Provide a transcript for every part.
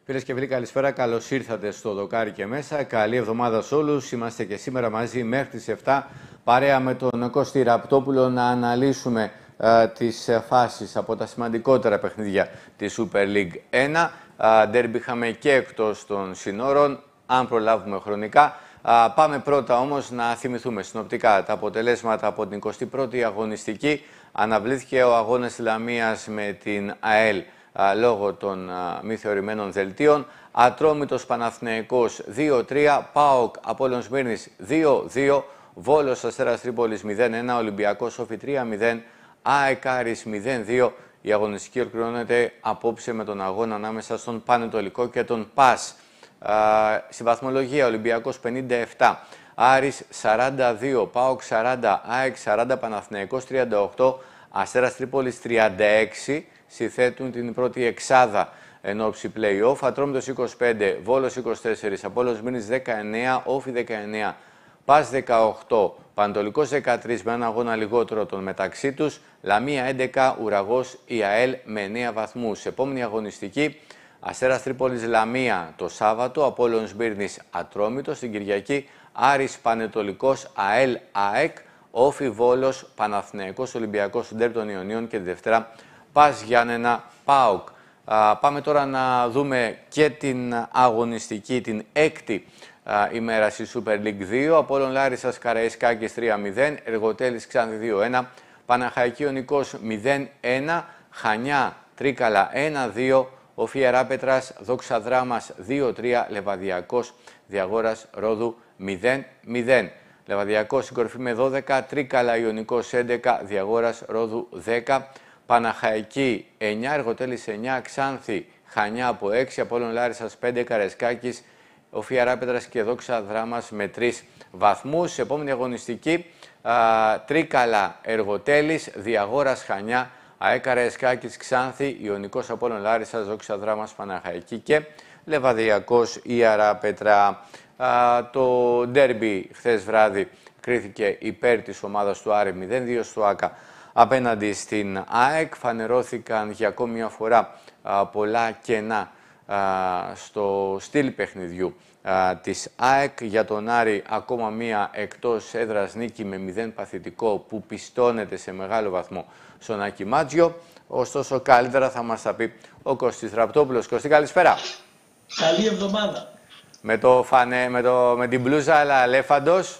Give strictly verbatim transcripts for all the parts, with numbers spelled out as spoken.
Φίλες και φίλοι, καλησπέρα. Καλώς ήρθατε στο Δοκάρι και μέσα. Καλή εβδομάδα σε όλους. Είμαστε και σήμερα μαζί μέχρι τις επτά, παρέα με τον Κώστη Ραπτόπουλο, να αναλύσουμε uh, τις uh, φάσεις από τα σημαντικότερα παιχνίδια της Super League ένα. Ντέρμπι uh, είχαμε και εκτός των συνόρων, αν προλάβουμε χρονικά. Uh, πάμε πρώτα όμως να θυμηθούμε συνοπτικά τα αποτελέσματα από την εικοστή πρώτη αγωνιστική. Αναβλήθηκε ο αγώνας Λαμίας με την ΑΕΛ λόγω των α, μη θεωρημένων δελτίων. Ατρόμητος Παναθηναϊκός δύο τρία, ΠΑΟΚ Απόλλων Σμύρνης δύο δύο, Βόλος Αστέρας Τρίπολης μηδέν ένα, Ολυμπιακός Όφη τρία μηδέν, ΑΕΚ Άρης μηδέν δύο. Η αγωνιστική ολοκληρώνεται απόψε με τον αγώνα ανάμεσα στον Πανετολικό και τον ΠΑΣ. Α, στη βαθμολογία Ολυμπιακός πενήντα επτά, Άρης σαράντα δύο, ΠΑΟΚ σαράντα, ΑΕΚ σαράντα, Παναθηναϊκός τριάντα οκτώ, Αστέρας Τρίπολης τριάντα έξι. Συθέτουν την πρώτη εξάδα εν ώψη play-off. Ατρόμητος είκοσι πέντε, Βόλος είκοσι τέσσερα, Απόλλων Σμύρνης δεκαεννέα, Όφη δεκαεννέα, ΠΑΣ δεκαοκτώ, Πανετολικός δεκατρία με ένα αγώνα λιγότερο των μεταξύ τους, Λαμία έντεκα, Ουραγός η ΑΕΛ με εννέα βαθμούς. Επόμενη αγωνιστική, Αστέρας Τρίπολης Λαμία το Σάββατο, Απόλλων Σμύρνης Ατρόμητος, την Κυριακή Άρης Πανετολικός ΑΕΛ ΑΕΚ, Όφη Βόλος Παναθηναϊκός Ολυμπιακός Ντέρμπι των Ιωνίων και τη Δευτέρα ΠΑΣ Γιάννενα ΠΑΟΚ. Α, πάμε τώρα να δούμε και την αγωνιστική, την έκτη α, ημέρα στη Super League δύο. Απόλλων Λάρισσας Καραϊσκάκης τρία μηδέν, Εργοτέλης Ξάνθη δύο ένα, Παναχαϊκή Ονικός μηδέν ένα, Χανιά Τρίκαλα ένα δύο, Όφη Ιεράπετρας Δόξα Δράμας δύο τρία, Λεβαδιακός Διαγόρας Ρόδου μηδέν μηδέν. Λεβαδιακός στην κορυφή με δώδεκα, Τρίκαλα Ιωνικός έντεκα, Διαγόρας Ρόδου δέκα, Παναχαϊκή εννιά, Εργοτέλης εννιά, Ξάνθη Χανιά από έξι, Απόλλων Λάρισσας πέντε, Καραϊσκάκης, Όφη Ιεράπετρας και Δόξα Δράμας με τρεις βαθμούς. Επόμενη αγωνιστική, α, Τρίκαλα Εργοτέλης, Διαγόρας Χανιά, ΑΕ Καραϊσκάκης Ξάνθη, Ιωνικός Απόλλων Λάρισσας, Δόξα Δράμας Παναχαϊκή και Λεβαδιακός Ιεράπετρα. Το ντέρμπι χθες βράδυ κρίθηκε υπέρ της ομάδας του Άρη μηδέν δύο στο ΆΚΑ απέναντι στην ΑΕΚ. Φανερώθηκαν για ακόμη μια φορά α, πολλά κενά α, στο στυλ παιχνιδιού α, της ΑΕΚ. Για τον Άρη ακόμα μία εκτός έδρας νίκη με μηδέν παθητικό που πιστώνεται σε μεγάλο βαθμό στον Άκη Μάτζιο. Ωστόσο καλύτερα θα μας τα πει ο Κώστης Ραπτόπουλος. Κώστη, καλησπέρα. Καλή εβδομάδα. Με, το φανε, με, το, με την μπλούζα αλλά αλέφαντος,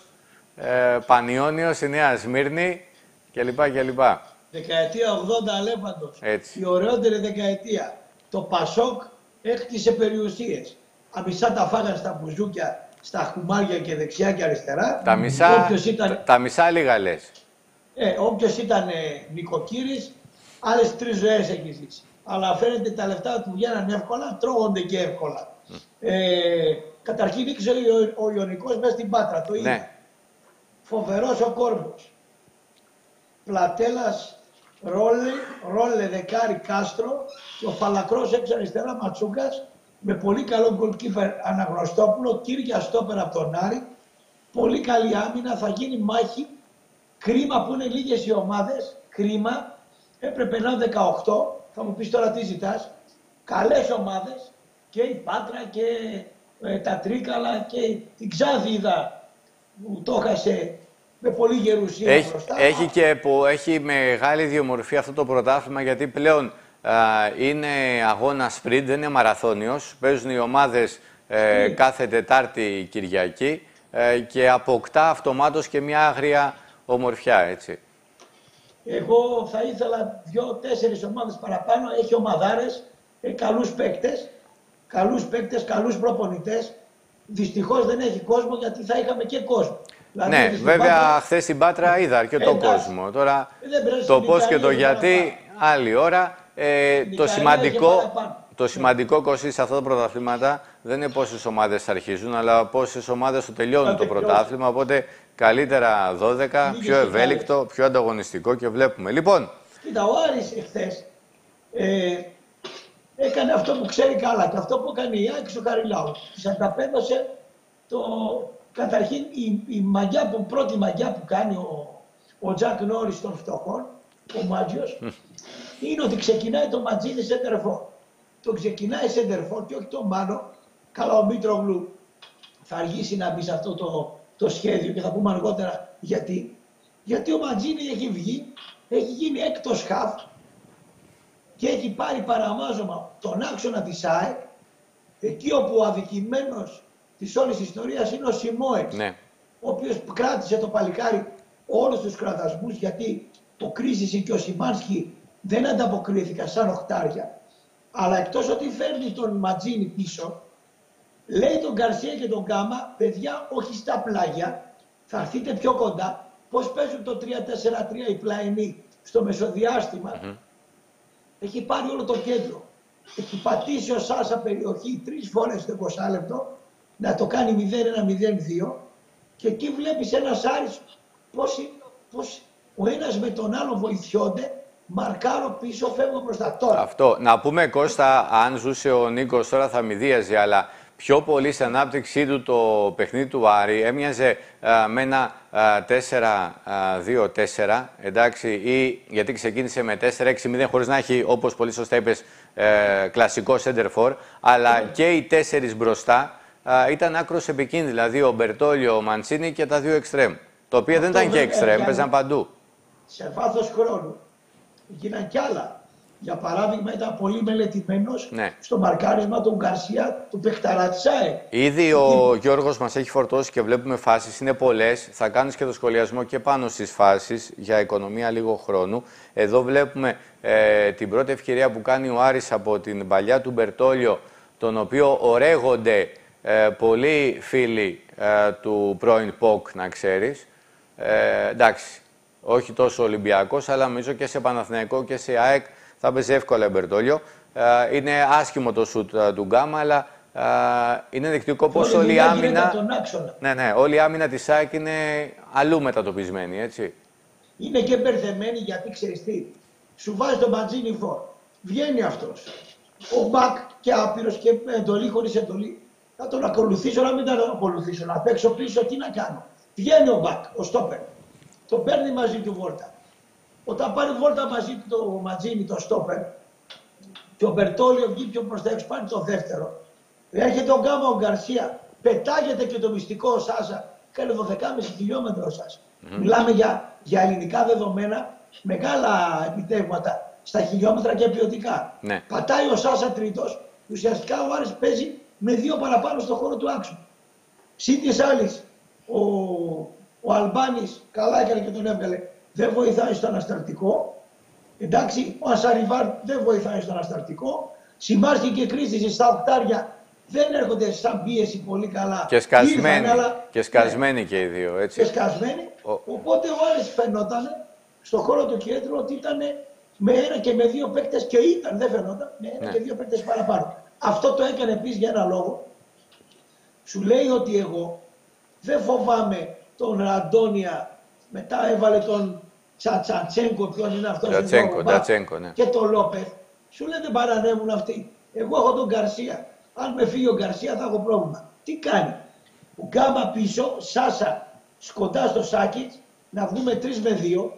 ε, Πανιώνιος, η Νέα Σμύρνη κλπ. κλπ. Δεκαετία ογδόντα αλέφαντος. Έτσι. Η ωραιότερη δεκαετία. Το Πασόκ έκτισε περιουσίες. Αμισά τα φάγαν στα μπουζούκια, στα χουμάρια και δεξιά και αριστερά. Τα μισά, ήταν, τα, τα μισά λίγα λες. Ε, όποιος ήταν ε, νοικοκύρης, άλλες τρεις ζωές έχει ζήσει. Αλλά φαίνεται τα λεφτά του βγαίναν εύκολα, τρώγονται και εύκολα. Mm. Ε, καταρχήν ήξε ο, ο Ιωνικός μέσα στην Πάτρα, το είδα. Ναι. Φοβερός ο Κόρμπος. Πλατέλας, Ρόλε, Ρόλε Δεκάρη Κάστρο και ο Φαλακρός έξω αριστερά Ματσούκας με πολύ καλό goalkeeper Αναγνωστόπουλο, Κύρια Στόπερ από τον Άρη. Πολύ καλή άμυνα, θα γίνει μάχη. Κρίμα που είναι λίγες οι ομάδες, κρίμα. Έπρεπε να είναι δεκαοκτώ, θα μου πεις τώρα τι ζητάς. Καλές ομάδες και η Πάτρα και ε, τα Τρίκαλα και την Ξάνθη είδα που το έχασε με πολύ γερουσία έχει, μπροστά. Έχει, και, που, έχει μεγάλη ιδιομορφία αυτό το πρωτάθλημα γιατί πλέον α, είναι αγώνα sprint, δεν είναι μαραθώνιος. Παίζουν οι ομάδες ε, κάθε Τετάρτη Κυριακή ε, και αποκτά αυτομάτως και μια άγρια ομορφιά, έτσι. Εγώ θα ήθελα δύο-τέσσερις ομάδες παραπάνω, έχει ομαδάρες, ε, καλούς παίκτες, καλούς παίκτες, καλούς προπονητές. Δυστυχώς δεν έχει κόσμο γιατί θα είχαμε και κόσμο. Δηλαδή, ναι, βέβαια Πάτρα... χθες στην Πάτρα είδα αρκετό ε, κόσμο. Τώρα ε, το πώς και το γιατί, άλλη ώρα. Ε, το σημαντικό, το σημαντικό Κώστη σε αυτά τα πρωταθλήματα δεν είναι πόσες ομάδες αρχίζουν, αλλά πόσες ομάδες το τελειώνουν το πρωτάθλημα. Οπότε καλύτερα δώδεκα, λίγες πιο ευέλικτο, άλλες. Πιο ανταγωνιστικό και βλέπουμε. Λοιπόν. Κοίτα, ο Άρης εχθές ε, έκανε αυτό που ξέρει καλά και αυτό που έκανε η Άκη στο Χαριλάου. Της ανταπέδωσε το... Καταρχήν η, η μαγιά που, πρώτη μαγιά που κάνει ο, ο Τζακ Νόρις των φτωχών, ο Μάτζιος, είναι ότι ξεκινάει το Ματζίνι σε τερφό. τον ξεκινάει σεντερφόρ και όχι τον Μάνο. Καλά, ο Μήτρογλου θα αργήσει να μπει σε αυτό το, το σχέδιο και θα πούμε αργότερα γιατί. Γιατί ο Μαντζίνη έχει βγει, έχει γίνει έκτος χαφ και έχει πάρει παραμάζωμα τον άξονα της ΑΕΚ, εκεί όπου ο αδικημένος της όλης της ιστορίας είναι ο Σιμόεξ, ναι. ο οποίος κράτησε το παλικάρι όλους τους κρατασμούς, γιατί ο Κρίσης και ο Σιμάνσκι δεν ανταποκρίθηκαν σαν οχτάρια. Αλλά εκτός ότι φέρνει τον Ματζίνη πίσω, λέει τον Γκαρσία και τον Γκάμα, παιδιά, όχι στα πλάγια, θα έρθετε πιο κοντά. Πώς παίζουν το τρία τέσσερα τρία οι πλαϊνοί στο μεσοδιάστημα. Mm-hmm. Έχει πάρει όλο το κέντρο. Έχει πατήσει ο Σάσα περιοχή τρεις φορές το είκοσι λεπτό, να το κάνει μηδέν ένα μηδέν δύο και εκεί βλέπεις ένας Άρης πώς, πώς ο ένας με τον άλλο βοηθιόνται, μαρκάρω πίσω, φεύγω προς τα τώρα. Αυτό. Να πούμε, Κώστα, αν ζούσε ο Νίκος τώρα θα μηδίαζε, αλλά πιο πολύ στην ανάπτυξή του το παιχνίδι του Άρη έμοιαζε α, με ένα τέσσερα δύο τέσσερα, εντάξει, ή γιατί ξεκίνησε με τέσσερα έξι μηδέν χωρίς να έχει, όπως πολύ σωστά είπες, ε, κλασικό center for, αλλά mm. και οι τέσσερις μπροστά α, ήταν άκρως επικίνδυνοι, δηλαδή ο Μπερτόλιο, ο Μαντσίνη και τα δύο εξτρέμ, τα οποία δεν ήταν και εξτρέμ, παίζαν παντού. Σε βάθος χρόνου γίναν κι άλλα. Για παράδειγμα, ήταν πολύ μελετημένος ναι. στο μαρκάρισμα του Γκαρσία, του παιχταρά της ΑΕΚ. Ήδη ο Γιώργος μας έχει φορτώσει και βλέπουμε φάσεις, είναι πολλές. Θα κάνεις και το σχολιασμό και πάνω στις φάσεις για οικονομία λίγο χρόνου. Εδώ βλέπουμε ε, την πρώτη ευκαιρία που κάνει ο Άρης από την παλιά του Μπερτόλιο, τον οποίο ορέγονται ε, πολλοί φίλοι ε, του πρώην ΠΟΚ, να ξέρεις. Ε, εντάξει, όχι τόσο Ολυμπιακός, αλλά νομίζω και σε Παναθηναϊκό και σε ΑΕΚ θα παίζει εύκολα Μπερτόλιο. Ε, είναι άσχημο το σουτ uh, του Γκάμα, αλλά uh, είναι δεικτικό πως όλη η άμυνα. Ναι, ναι, όλη η άμυνα της ΑΕΚ είναι αλλού μετατοπισμένη, έτσι. Είναι και μπερδεμένη γιατί ξέρεις τι. Σου βάζει τον Μαντζίνι φορ. Βγαίνει αυτός. Ο Μπακ και άπειρος και εντολή χωρίς εντολή. Θα τον ακολουθήσω, να μην τον ακολουθήσω. Να παίξω πίσω, τι να κάνω. Βγαίνει ο Μπακ, ο στόπερ. Τον παίρνει μαζί του βόλτα. Όταν πάρει βόλτα μαζί του το Ματζίνι, το στόπερ, και ο Μπερτόλιο βγει πιο προς τα έξω, πάρει το δεύτερο. Έρχεται ο Γκάμα, ο Γκαρσία, πετάγεται και το μυστικό ο Σάσα, κάνει δώδεκα κόμμα πέντε χιλιόμετρα ο Σάσα. Mm. Μιλάμε για, για ελληνικά δεδομένα, μεγάλα επιτεύγματα στα χιλιόμετρα και ποιοτικά. Ναι. Πατάει ο Σάσα τρίτος, ουσιαστικά ο Άρης παίζει με δύο παραπάνω στο χώρο του άξονα. Συν της άλλης, ο, ο Αλμπάνης καλά έκανε και τον έβγαλε. Δεν βοηθάει στο ανασταλτικό. Εντάξει, ο Ασαριβάρ δεν βοηθάει στο ανασταλτικό. Συμμάρχει και κρίση στα οκτάρια. Δεν έρχονται σαν πίεση πολύ καλά. Και σκασμένοι. Ήρθαν, αλλά... Και σκασμένοι ναι. και οι δύο, έτσι. Και σκασμένοι. Ο... Οπότε ο Άρης φαινόταν στον χώρο του κέντρου ότι ήταν με ένα και με δύο παίκτες, και ήταν, δεν φαινόταν, με ένα ναι. και δύο παίκτες παραπάνω. Αυτό το έκανε επίσης για ένα λόγο. Σου λέει ότι εγώ δεν φοβάμαι τον Ραντόνια, μετά έβαλε τον Τσατσαντσέγκο, ποιον είναι αυτός, Τσατσέγκο, Τσατσέγκο, ναι. και τον Λόπεθ. Σου λέει δεν παρανέμουν αυτοί. Εγώ έχω τον Γκαρσία. Αν με φύγει ο Γκαρσία θα έχω πρόβλημα. Τι κάνει. Ο Γκάμα πίσω, Σάσα σκοντά στο Σάκιτς, να βγούμε τρεις με δύο.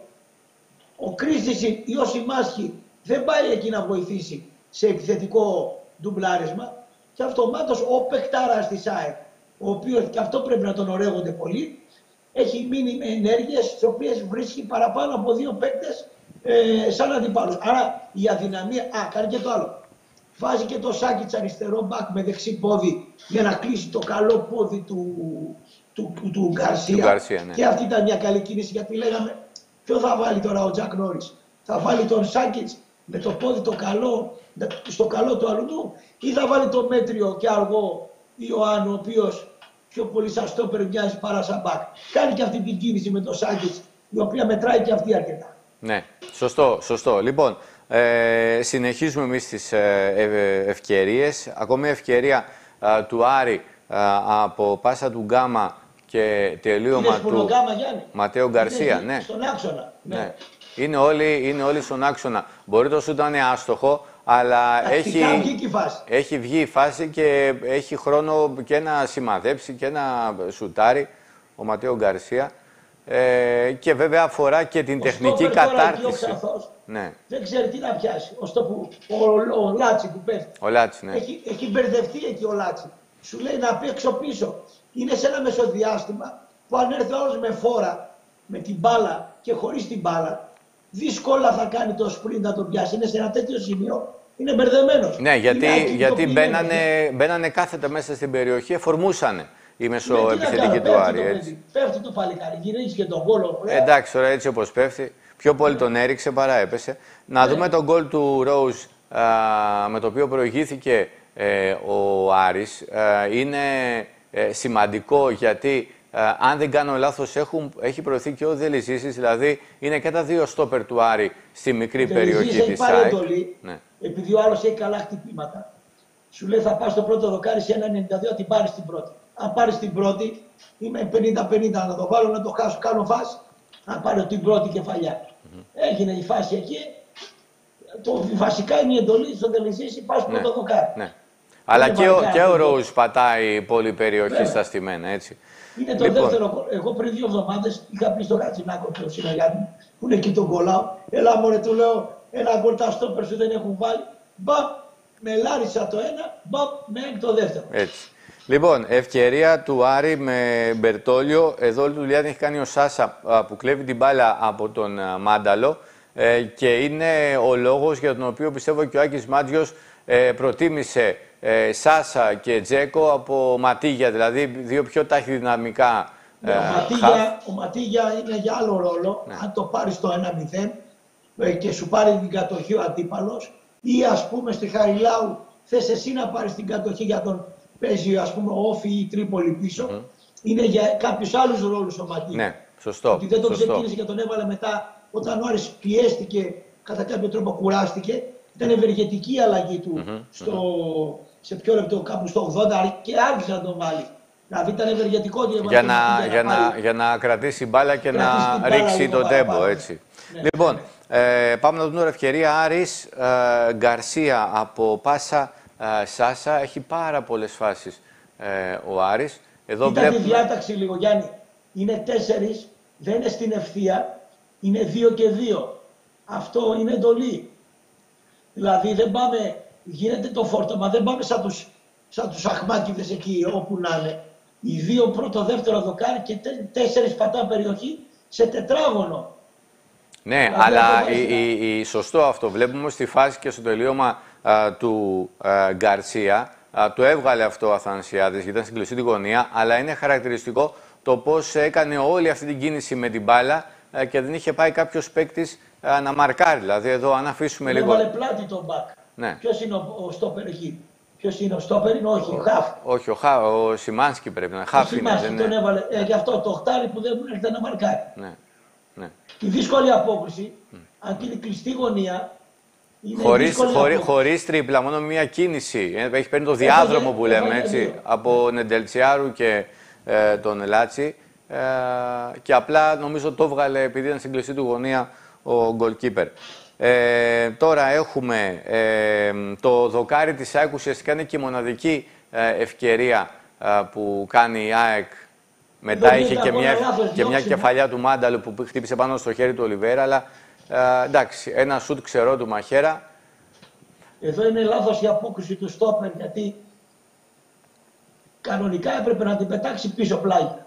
Ο Κρίστησιν ή ο Σιμάσχη δεν πάει εκεί να βοηθήσει σε επιθετικό ντουμπλάρισμα. Και αυτομάτως ο παιχτάρας της ΑΕΚ, ο οποίος και αυτό πρέπει να τον ωραίγονται πολύ, έχει μείνει με ενέργειες στις οποίες βρίσκει παραπάνω από δύο παίκτες ε, σαν αντιπάλους. Άρα η αδυναμία, α, κάνει και το άλλο. Βάζει και το Σάκιτς αριστερό μπακ με δεξί πόδι για να κλείσει το καλό πόδι του, του, του, του Γκαρσία. Γκαρσία ναι. Και αυτή ήταν μια καλή κίνηση, γιατί λέγαμε ποιο θα βάλει τώρα ο Τζακ Νόρις. Θα βάλει τον Σάκιτς με το πόδι το καλό, στο καλό του αλλού, ή θα βάλει το μέτριο και αργό Ιωάννου, ο οποίος πιο πολύ σαν στόπερ μοιάζει παρά σαν μπακ. Κάνει και αυτή την κίνηση με το Σάκιτς, η οποία μετράει και αυτή αρκετά. Ναι, σωστό, σωστό. Λοιπόν, ε, συνεχίζουμε εμείς τις ε, ε, ευκαιρίες. Ακόμα μια ευκαιρία ε, του Άρη ε, από πάσα του Γκάμα και τελείωμα του Γκάμα, Γιάννη. Ματέο Γκαρσία. Ναι. Στον άξονα. Ναι. Ναι. Είναι, όλοι, είναι όλοι στον άξονα. Μπορεί το σούτ να είναι άστοχο, αλλά έχει, έχει βγει η φάση και έχει χρόνο και να σημαδέψει και να σουτάρει ο Ματέο Γκαρσία. Ε, και βέβαια αφορά και την ο τεχνική στόπερ κατάρτιση. Τώρα, ο Ξαθός, ναι. δεν ξέρει τι να πιάσει. Ο, στοπου, ο, ο, ο Λάτσι που πέφτει. Ο Λάτσι, ναι. Έχει, έχει μπερδευτεί εκεί ο Λάτσι. Σου λέει να πει έξω πίσω. Είναι σε ένα μεσοδιάστημα που αν έρθει όλος με φόρα, με την μπάλα και χωρίς την μπάλα, δύσκολα θα κάνει το sprint να τον πιάσει. Είναι σε ένα τέτοιο σημείο. Είναι μπερδεμένος. Ναι, γιατί, γιατί μπαίνανε, μπαίνανε κάθετα μέσα στην περιοχή, εφορμούσανε η μεσοεπιθετική του Άρη. Έτσι. Πέφτει το παλικάρι, γυρίζει και τον γκολ. Εντάξει, τώρα έτσι όπως πέφτει, πιο πολύ τον έριξε παρά έπεσε. Να ναι. δούμε τον γκολ του Rose με το οποίο προηγήθηκε ε, ο Άρης. Ε, είναι ε, σημαντικό γιατί ε, αν δεν κάνω λάθος έχουν, έχει προωθεί και ο Δελιζήσης, δηλαδή είναι και τα δύο στόπερ του Άρη στη μικρή ο περιοχή της ΑΕΚ. Ναι. Επειδή ο άλλος έχει καλά χτυπήματα, σου λέει θα πας στο πρώτο δοκάρι σε ένα ενενήντα δύο, την πάρεις την πρώτη. Αν πάρεις την πρώτη, είμαι πενήντα πενήντα να το βάλω, να το χάσω, κάνω φάση, να πάρω την πρώτη κεφαλιά. Mm-hmm. Έγινε η φάση εκεί, το, βασικά είναι η εντολή στον Δελιζήση, πας ναι. πρώτο δοκάρι. Ναι. Αλλά και ο, και ο Ρόους πατάει πολλή περιοχή Βέβαια. στα στημένα, έτσι. Είναι το λοιπόν. δεύτερο. Εγώ πριν δύο εβδομάδες είχα πει στον Κατσινάκο, τον συνεργάτη μου, που είναι εκεί τον κολλάω. Έλα μωρέ, του λέω, ένα γκολ τα στόπερ σου δεν έχουν βάλει. Μπαμ, με Λάρισα το ένα, μπαμ, με το δεύτερο. Έτσι. Λοιπόν, ευκαιρία του Άρη με Μπερτόλιο. Εδώ όλη τη δουλειά την έχει κάνει ο Σάσα που κλέβει την μπάλα από τον Μάνταλο ε, και είναι ο λόγος για τον οποίο πιστεύω και ο Άκης Μάτζιος ε, προτίμησε ε, Σάσα και Τζέκο από Ματίγια, δηλαδή δύο πιο ταχυδυναμικά. Ε, ο, Ματίγια, ο Ματίγια είναι για άλλο ρόλο. Ναι. Αν το πάρει στο ένα μηδέν ε, και σου πάρει την κατοχή ο αντίπαλος, ή ας πούμε στη Χαριλάου θες εσύ να πάρεις την κατοχή για τον παίζει ας πούμε Όφη ή Τρίπολη πίσω, mm. είναι για κάποιους άλλους ρόλους ο Ματίγια. Ναι, σωστό. Ότι δεν τον σωστό. ξεκίνησε και τον έβαλε μετά όταν ο Άρης πιέστηκε, κατά κάποιο τρόπο κουράστηκε. Ήταν ευεργετική η αλλαγή του mm -hmm. στο, mm -hmm. σε ποιο λεπτό, κάπου στο ογδόντα και άρχισε να τον βάλει. Δηλαδή ήταν ευεργετικό για, να, για, να, να, για να κρατήσει μπάλα και να ρίξει τον τέμπο, έτσι. Ναι, λοιπόν, ναι. Ε, πάμε να δούμε τώρα ευκαιρία Άρης. Ε, Γκαρσία από πάσα ε, Σάσα. Έχει πάρα πολλές φάσεις ε, ο Άρης. Εδώ Ήταν βλέπουμε... τη διάταξη λίγο, Γιάννη. Είναι τέσσερις, δεν είναι στην ευθεία, είναι δύο και δύο. Αυτό είναι εντολή. Δηλαδή δεν πάμε, γίνεται το φόρτωμα, δεν πάμε σαν τους, σαν τους αχμάκηδες εκεί όπου να είναι. Οι δύο πρώτο, δεύτερο δοκάρι και τέσσερις πατά περιοχή σε τετράγωνο. Ναι, δηλαδή, αλλά η, η, η, σωστό αυτό. Βλέπουμε στη φάση και στο τελείωμα α, του α, Γκαρσία. Α, το έβγαλε αυτό ο Αθανασιάδης, γιατί ήταν στην κλειστή τη γωνία, αλλά είναι χαρακτηριστικό το πώς έκανε όλη αυτή την κίνηση με την μπάλα α, και δεν είχε πάει κάποιος παίκτης α, να μαρκάρει. Δηλαδή εδώ αν αφήσουμε δεν λίγο... Έβαλε πλάτη τον μπακ. Ναι. Ποιος είναι ο, ο στόπερ εκεί. Ποιος είναι ο στόπερ, είναι όχι, ο, ο Χαφ. Όχι, ο, Χα, ο Σιμάνσκι πρέπει να είναι. Χαφ είναι. Δεν τον έβαλε. Ε, γι' αυτό το οχτάρι που δεν μου έρχεται να μαρκάρει. Ναι. Ναι. Η δύσκολη απόκριση, mm. αν και είναι κλειστή γωνία, είναι χωρίς, χωρί, χωρίς τρίπλα, μόνο μία κίνηση. Έχει παίρνει το διάδρομο που λέμε, έτσι, από Νεντελτσιάρου και ε, τον Λάτσι. Ε, και απλά νομίζω το έβγαλε επειδή ήταν στην κλειστή του γωνία ο goalkeeper. Ε, τώρα έχουμε ε, το δοκάρι της ΑΕΚ, ουσιαστικά είναι και η μοναδική ε, ευκαιρία ε, που κάνει η ΑΕΚ. Μετά είχε και μια, και μια κεφαλιά του Μάνταλου που χτύπησε πάνω στο χέρι του Ολιβέρα, αλλά ε, εντάξει, ένα σουτ ξερό του Μαχέρα. Εδώ είναι λάθος η απόκριση του στόπερ, γιατί κανονικά έπρεπε να την πετάξει πίσω πλάγια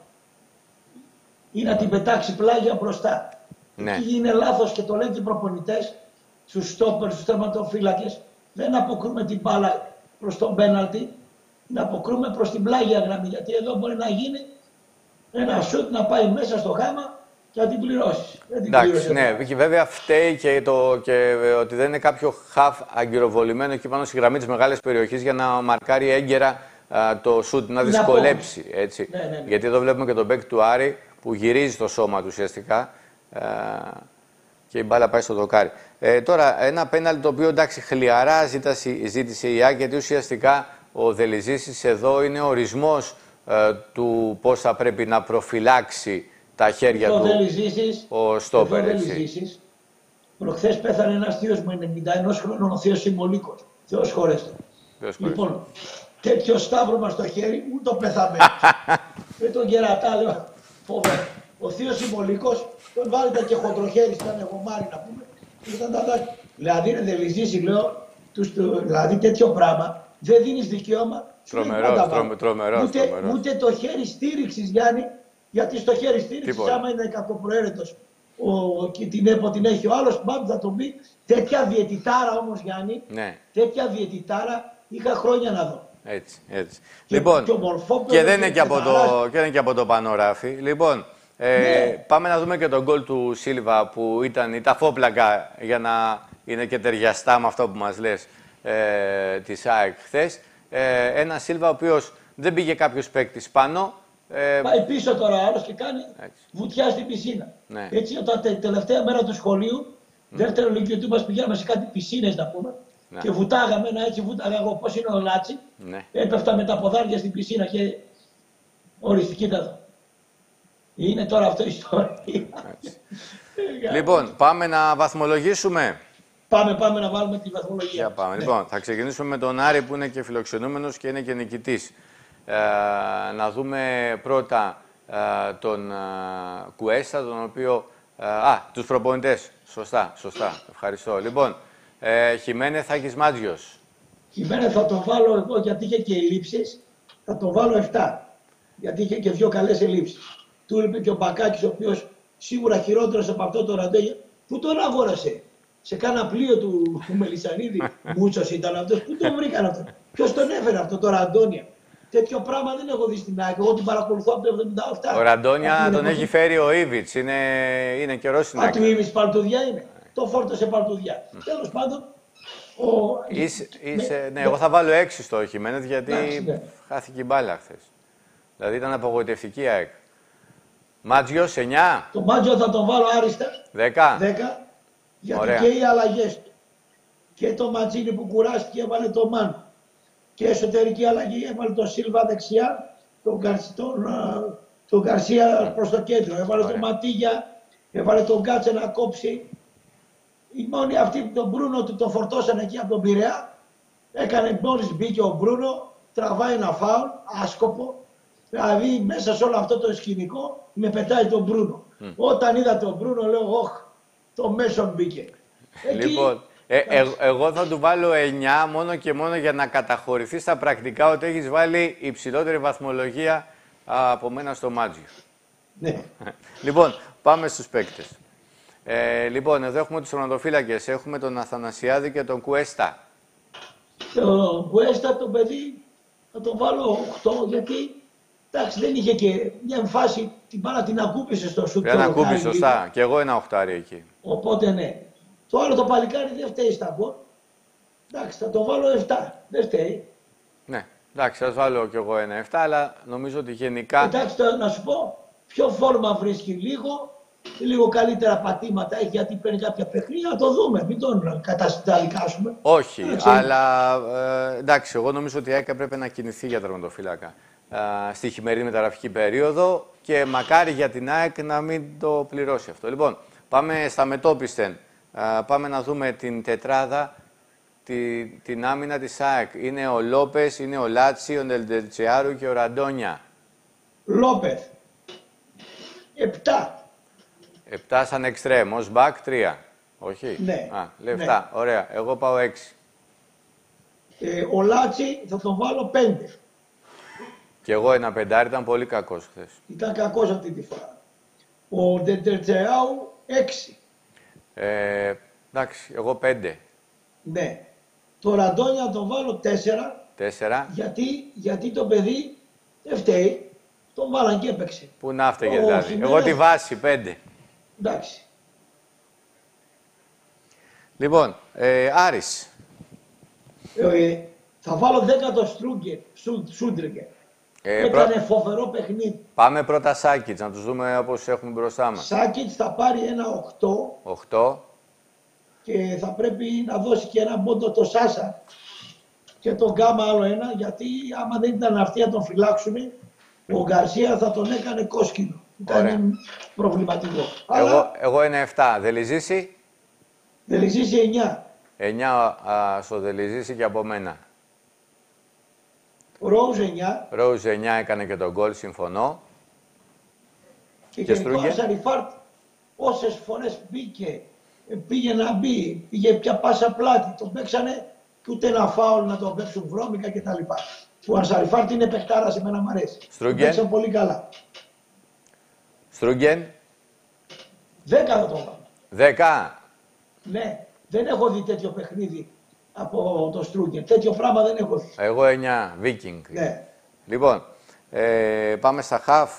ή να την πετάξει πλάγια μπροστά. Ναι. Εκεί είναι λάθος και το λένε οι προπονητές στους στόπερ, στους τερματοφύλακες. Δεν αποκρούμε την μπάλα προς τον πέναλτι, να αποκρούμε προς την πλάγια γραμμή, γιατί εδώ μπορεί να γίνει ένα σουτ να πάει μέσα στο χάμα και να την πληρώσεις. Εντάξει, ναι, και βέβαια φταίει και, το, και ότι δεν είναι κάποιο χαφ αγκυροβολημένο εκεί πάνω στη γραμμή της μεγάλης περιοχής για να μαρκάρει έγκαιρα α, το σουτ, να δυσκολέψει. Έτσι. Ναι, ναι, ναι. Γιατί εδώ βλέπουμε και τον παίκτη του Άρη που γυρίζει το σώμα του ουσιαστικά α, και η μπάλα πάει στο δοκάρι. Ε, τώρα, ένα πέναλτι το οποίο εντάξει χλιαρά ζήτησε, ζήτησε η ΑΕΚ, γιατί ουσιαστικά ο Δελιζήσης εδώ είναι ορισμός ε, του πώς θα πρέπει να προφυλάξει τα χέρια το του Δελιζήσης, ο στόπερ. Προχθές πέθανε ένας θείος μου ενενήντα ενός χρόνων, ο θείος Σιμολίκος. Θεός χωρέστε. Λοιπόν, τέτοιο σταύρωμα στο χέρι, ούτε το πεθαμένο. Με τον κερατά λέω, φοβερό. Ο θείος Συμμολίκος, τον βάλετε και χοντροχέρι, ήταν εγώ Μάρι να πούμε. Ήταν τα δάκρυα. Δηλαδή είναι δελυζήσει, λέω, τους, το, δηλαδή τέτοιο πράγμα δεν δίνεις δικαίωμα. Τρομερό, τρομε, τρομερό. Ούτε, ούτε το χέρι στήριξης, Γιάννη, γιατί στο χέρι στήριξης, άμα είναι κακοπροαίρετος και την ΕΠΟ την έχει ο άλλος, μπαμ θα τον πει. Τέτοια διαιτητάρα όμως, Γιάννη, ναι. τέτοια διαιτητάρα είχα χρόνια να δω. Έτσι, έτσι. Και, λοιπόν, και, και δεν είναι και, από το, και, είναι και από το πανοράφι. Λοιπόν, ε, ναι. πάμε να δούμε και τον γκολ του Σίλβα που ήταν η ταφόπλακα για να είναι και ταιριαστά με αυτό που μας λες ε, της ΑΕΚ χθες. Ε, ένα Σίλβα ο οποίος δεν πήγε κάποιος παίκτης πάνω. Ε, Πάει πίσω τώρα ο άλλος και κάνει έτσι. Βουτιά στην πισίνα. Ναι. Έτσι, όταν τε, τελευταία μέρα του σχολείου, mm. δεύτερο λυκειό του μας πηγαίναμε σε κάτι πισίνες να πούμε. Ναι. Και βουτάγαμε ένα έτσι, βούταγα εγώ πώς είναι ο Λάτσι. Ναι. Έπεφτα με τα ποδάρια στην πισίνα και οριστική κοίτα εδώ. Είναι τώρα αυτό η ιστορία. Λοιπόν, πάμε να βαθμολογήσουμε. Πάμε, πάμε να βάλουμε τη βαθμολογία. Πάμε. Ναι. Λοιπόν, θα ξεκινήσουμε με τον Άρη που είναι και φιλοξενούμενος και είναι και νικητής. Ε, να δούμε πρώτα ε, τον ε, Κουέστα, τον οποίο... Ε, α, τους προπονητές. Σωστά, σωστά. Ευχαριστώ. Λοιπόν, ε, Χιμένεθ Άκης Μάτζιος. Χιμένεθ θα το βάλω εγώ γιατί είχε και ελλείψεις. Θα το βάλω επτά. Γιατί είχε και δύο καλές ελλείψεις. Του είπε και ο Μπακάκης, ο οποίος σίγουρα χειρότερος από αυτό το Ραντόγια. Πού τον αγόρασε? Σε κάνα πλοίο του, του Μελισσανίδη. Μούτσος ήταν αυτός. Πού τον βρήκαν αυτό? Ποιος τον έφερε αυτό το Ραντόνια? Τέτοιο πράγμα δεν έχω δει στην ΑΕΚ. Εγώ την παρακολουθώ από το εβδομήντα επτά. Ο Ραντόνια τον έχει φέρει ο Ήβιτς. Είναι, είναι καιρός στην ΑΕΚ. Α, του Ήβιτς παλτουδιά είναι. Το φόρτωσε παλτουδιά. Mm. Τέλος πάντων. Ο... Είσαι, είσαι, ναι, ναι, εγώ θα βάλω έξι στο Χιμένεθ γιατί ναι. χάθηκε η μπάλα χθες. Δηλαδή ήταν απογοητευτική η ΑΕΚ. Μάτζιος εννιά. Το Μάτζιο θα τον βάλω άριστα. δέκα. δέκα. Γιατί Ωραία. Και οι αλλαγές του. Και το Ματζίνι που κουράστηκε έβαλε το Μάνο. Και εσωτερική αλλαγή έβαλε τον Σίλβα δεξιά, τον, Καρσ, τον, τον Γκαρσία προς το κέντρο. Έβαλε τον Ματίγια, έβαλε τον Κάτσε να κόψει. Οι μόνοι αυτοί που τον Μπρούνο του τον φορτώσαν εκεί από τον Πειραιά. Έκανε μόλις μπήκε ο Μπρούνο, τραβάει ένα φάουλ, άσκοπο. Δηλαδή μέσα σε όλο αυτό το σκηνικό με πετάει τον Μπρούνο. Mm. Όταν είδα τον Μπρούνο λέω, όχ, το μέσον μπήκε. Εκεί... Λοιπόν, ε, ε, εγώ θα του βάλω εννιά μόνο και μόνο για να καταχωρηθεί στα πρακτικά ότι έχεις βάλει υψηλότερη βαθμολογία από μένα στο Μάτζιο. Ναι. Λοιπόν, πάμε στους παίκτες. Ε, λοιπόν, εδώ έχουμε τους τερματοφύλακες. Έχουμε τον Αθανασιάδη και τον Κουέστα. Το Κουέστα το παιδί θα τον βάλω οκτώ γιατί εντάξει, δεν είχε και μια εμφάση, την πάρα την ακούπησε στο σουτ. Πρέπει να ακούμπησε, σωστά. Και εγώ ένα οχτάρι εκεί. Οπότε ναι. Το άλλο το παλικάρι δεν φταίει στα γκολ. Εντάξει, θα το βάλω επτά. Δεν φταίει. Ναι, εντάξει, θα βάλω κι εγώ ένα επτά, αλλά νομίζω ότι γενικά... Εντάξει, τώρα να σου πω, πιο φόρμα βρίσκει λίγο, λίγο καλύτερα πατήματα έχει γιατί παίρνει κάποια παιχνίδια, να το δούμε, μην τον κατασταλικάσουμε. Όχι, εντάξει. αλλά ε, εντάξει, εγώ νομίζω ότι η ΑΕΚ πρέπει να κινηθεί για τερματοφύλακα ε, στη χειμερινή μεταγραφική περίοδο και μακάρι για την ΑΕΚ να μην το πληρώσει αυτό. Λοιπόν, πάμε στα μετόπιστεν. Uh, πάμε να δούμε την τετράδα, τη, την άμυνα της ΑΕΚ. Είναι ο Λόπες, είναι ο Λάτσι, ο Ντελτετσιάρου και ο Ραντόνια. Λόπες. Επτά. Επτά σαν εξτρέμ, ως μπακ τρία. Όχι. Ναι. Α, λέει επτά. Ναι. Ωραία. Εγώ πάω έξι. Ε, ο Λάτσι θα τον βάλω πέντε. Και εγώ ένα πεντάρι, ήταν πολύ κακός χθες. Ήταν κακός αυτή τη φορά. Ο Ντελτετσιάρου έξι. Ε, εντάξει, εγώ πέντε. Ναι. Το Ραντόνια τον βάλω τέσσερα. Τέσσερα. Γιατί, γιατί το παιδί δεν φταίει. Τον βάλαν και έπαιξε. Πού να φταίγε δηλαδή. Χιμένεθ... Εγώ τη βάση, πέντε. Εντάξει. Λοιπόν, ε, Άρης. Ε, θα βάλω δέκα το Σούντριγκερ. Ε, Έκανε πρω... φοβερό παιχνίδι. Πάμε πρώτα Σάκιτς, να τους δούμε όπως έχουμε μπροστά μας. Σάκιτς θα πάρει ένα οκτώ. οκτώ. Και θα πρέπει να δώσει και ένα πόντο το Σάσα. Και τον Γκάμα άλλο ένα, γιατί άμα δεν ήταν αυτοί να τον φυλάξουν, ο Γκαρσία θα τον έκανε κόσκινο. Ήταν προβληματικό. Εγώ, Αλλά... εγώ ένα επτά. Δελιζήση. Δελιζήση εννιά. εννιά α, στο Δελιζήση και από μένα. Ρόουζ εννιά. Ρόουζ εννιά έκανε και τον γκολ, συμφωνώ. Και, και γενικό ο Σαριφάρτ όσες φορές μπήκε, πήγε να μπει, πήγε πια πάσα πλάτη, τον παίξανε και ούτε ένα φάουλ να τον παίξουν βρώμικα κτλ. Ο Ανσαριφάρτ είναι παιχτάρας, εμένα μου αρέσει. Τον παίξαν πολύ καλά. Στρούγγεν. Δέκα θα το βάλω. Δέκα. Ναι, δεν έχω δει τέτοιο παιχνίδι από το Στρούγγεν. Τέτοιο πράγμα δεν έχω δει. Εγώ εννιά, Βίκινγκ. Ναι. Λοιπόν, ε, πάμε στα χαφ.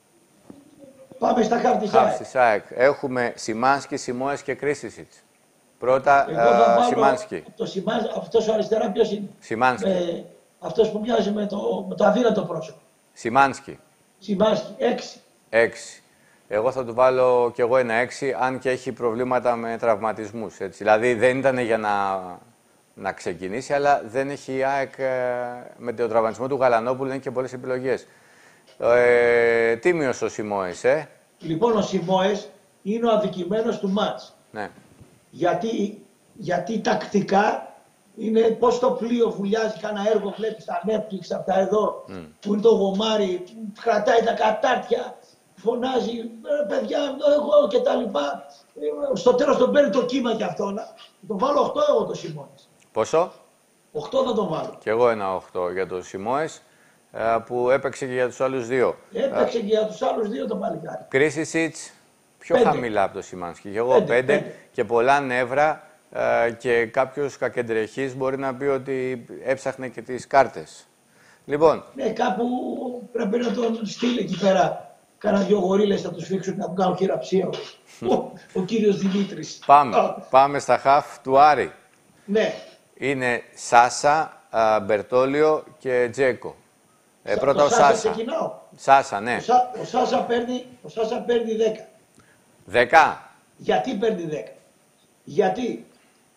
Πάμε στα χαφ της ΑΕΚ. ΑΕΚ. Έχουμε Σιμάνσκι, Σιμόες και Κρίσισιτς. Πρώτα, εγώ θα βάλω Σιμάνσκι. Το Σιμάνσκι, αυτός ο αριστερά ποιος είναι? Σιμάνσκι. Ε, αυτός που μοιάζει με το, με το αδύνατο πρόσωπο. Σιμάνσκι. Σιμάνσκι, έξι. Έξι. Εγώ θα του βάλω κι εγώ ένα έξι, αν και έχει προβλήματα με τραυματισμούς. Έτσι. Δηλαδή δεν ήταν για να, να ξεκινήσει, αλλά δεν έχει η ΑΕΚ ε, με τον τραυματισμό του Γαλανόπουλου, δεν έχει και πολλές επιλογές. Ε, τίμιος ο Σιμόες, ε. Λοιπόν, ο Σιμόες είναι ο αδικημένος του μάτς. Ναι. Γιατί, γιατί τακτικά είναι πώς το πλοίο βουλιάζει, κάνα έργο βλέπει στα Netflix, από τα εδώ, mm. που είναι το γομάρι, που κρατάει τα κατάρτια, φωνάζει, παιδιά, εγώ και τα λοιπά. Στο τέλος τον παίρνει το κύμα και αυτό. Τον βάλω οκτώ εγώ το Σιμόες. Πόσο? οκτώ θα τον βάλω. Κι εγώ ένα οκτώ για το Σιμόες, που έπαιξε και για τους άλλους δύο. Έπαιξε και για τους άλλους δύο το παλικάρι. Κρίσισιτς πιο πέντε. Χαμηλά από το Σιμάνσκι. Και εγώ πέντε και πολλά νεύρα. Και κάποιος κακεντρεχής μπορεί να πει ότι έψαχνε και τις κάρτες. Λοιπόν. Ναι, κάπου πρέπει να τον στείλει εκεί πέρα. Κάνα δυο γορίλες θα τους φίξουν να του κάνουν χειραψία. ο, ο κύριος Δημήτρης. Πάμε. Πάμε στα χαφ του Άρη. Ναι. Είναι Σάσα, α, Μπερτόλιο και Τζέκο. Ε, πρώτα ο, ο Σάσα. Ξεκινάω. Σάσα, ναι. Ο, Σά, ο, Σάσα παίρνει, ο Σάσα παίρνει δέκα. δέκα. Γιατί παίρνει δέκα? Γιατί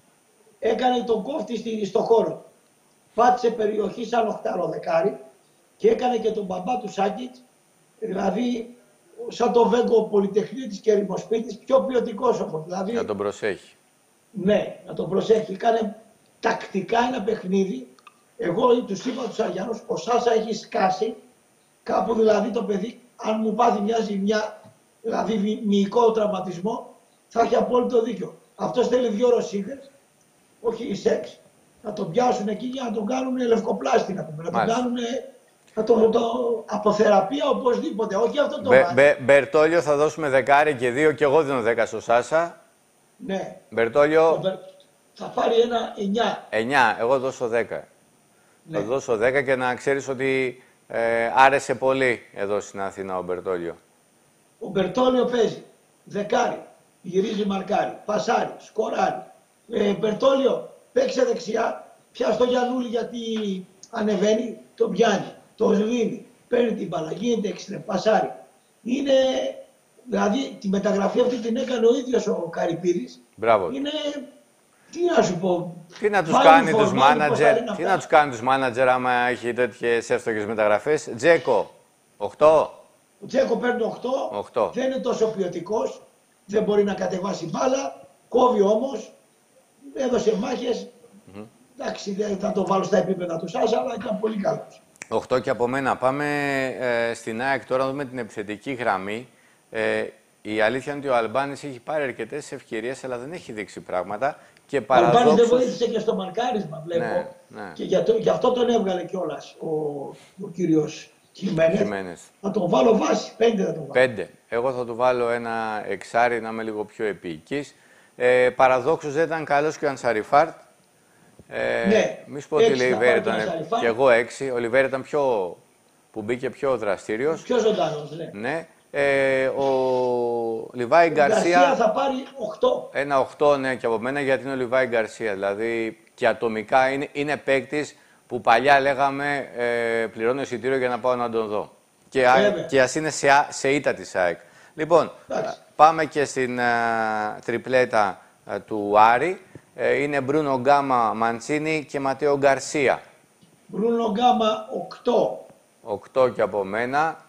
έκανε τον κόφτη στο χώρο. Πάτησε περιοχή σαν οχτάρο δεκάρι και έκανε και τον μπαμπά του Σάκητς, δηλαδή σαν το Βέγκο Πολυτεχνίτης και Ρημοσπίτης, πιο ποιοτικός όμως. Δηλαδή, να τον προσέχει. Ναι, να τον προσέχει. Κάνε τακτικά ένα παιχνίδι. Εγώ τους είπα τους Αριανούς, ο Σάσα έχει σκάσει κάπου, δηλαδή το παιδί, αν μου πάθει μια ζημιά, δηλαδή μυϊκό τραυματισμό, θα έχει απόλυτο δίκιο. Αυτός θέλει δύο ρωσίδες, όχι σεξ. Να τον πιάσουν εκεί για να τον κάνουν λευκοπλάστη, να, πούμε, να τον κάνουν να τον, το, από θεραπεία οπωσδήποτε. Όχι αυτό το Μπε, μπε, Μπερτόλιο θα δώσουμε δεκάρι και δύο και εγώ δίνω δέκα στο Σάσα. Ναι. Μπερτόλιο. Μπερ, θα πάρει ένα εννιά. εννιά, εγώ δώσω δέκα. Ναι. Θα δώσω δέκα και να ξέρεις ότι ε, άρεσε πολύ εδώ στην Αθήνα ο Μπερτόλιο. Ο Μπερτόλιο παίζει δεκάρι, γυρίζει μαρκάρι, πασάρι, σκοράρι. Ε, Μπερτόλιο, παίξε δεξιά, πιάσει το Γιαννούλη γιατί ανεβαίνει, το πιάνει, το σβήνει, παίρνει την μπάλα, γίνεται έξτρεμ, πασάρι. Είναι, δηλαδή τη μεταγραφή αυτή την έκανε ο ίδιος ο Καρυπίδης. Μπράβο. Είναι, τι να σου πω, τι να τους κάνει τους μάνατζερ, τι να τους κάνει τους μάνατζερ άμα έχει τέτοιες εύστοχες μεταγραφές. Τζέκο, οκτώ. Ο Τζέκο παίρνει οκτώ, δεν είναι τόσο ποιοτικός, δεν μπορεί να κατεβάσει μπάλα, κόβει όμως, έδωσε μάχες. Mm-hmm. Εντάξει, δεν θα το βάλω στα επίπεδα του Σάσα, αλλά ήταν πολύ καλός. οκτώ και από μένα. Πάμε ε, στην ΑΕΚ τώρα να δούμε την επιθετική γραμμή. Ε, η αλήθεια είναι ότι ο Αλμπάνης έχει πάρει αρκετές ευκαιρίες, αλλά δεν έχει δείξει πράγματα. Και παραδόξως... Ο Αλμπάνης δεν βοήθησε και στο μαρκάρισμα, βλέπω. Ναι, ναι. Και γι' αυτό, γι' αυτό τον έβγαλε κιόλας ο, ο κύριος Χιμένες. Θα τον βάλω βάση, πέντε θα τον βάλω. Πέντε. Εγώ θα του βάλω ένα εξάρι, να είμαι λίγο πιο επίοικης. Ε, παραδόξως δεν ήταν καλός και ο Ανσαριφάρτ. Ε, ναι, μη σου πω ότι ο Λιβέρη ήταν και εγώ έξι. Ο Λιβέρη ήταν πιο, που μπήκε πιο δραστήριος. Πιο ζωντανός, ναι. ναι. Ε, ο Λιβάη Γκαρσία. Γκαρσία θα πάρει οκτώ. Ένα οκτώ, ναι, και από μένα γιατί είναι ο Λιβάη Γκαρσία. Δηλαδή και ατομικά είναι, είναι παίκτης που παλιά λέγαμε ε, πληρώνω εισιτήριο για να πάω να τον δω. Και, και ας είναι σε, σε ήττα της ΑΕΚ. Λοιπόν, Άξι. πάμε και στην α, τριπλέτα α, του Άρη. Ε, είναι Μπρούνο Γκάμα Μαντσίνι και Ματέο Γκαρσία. Μπρούνο Γκάμα οκτώ. οκτώ και από μένα.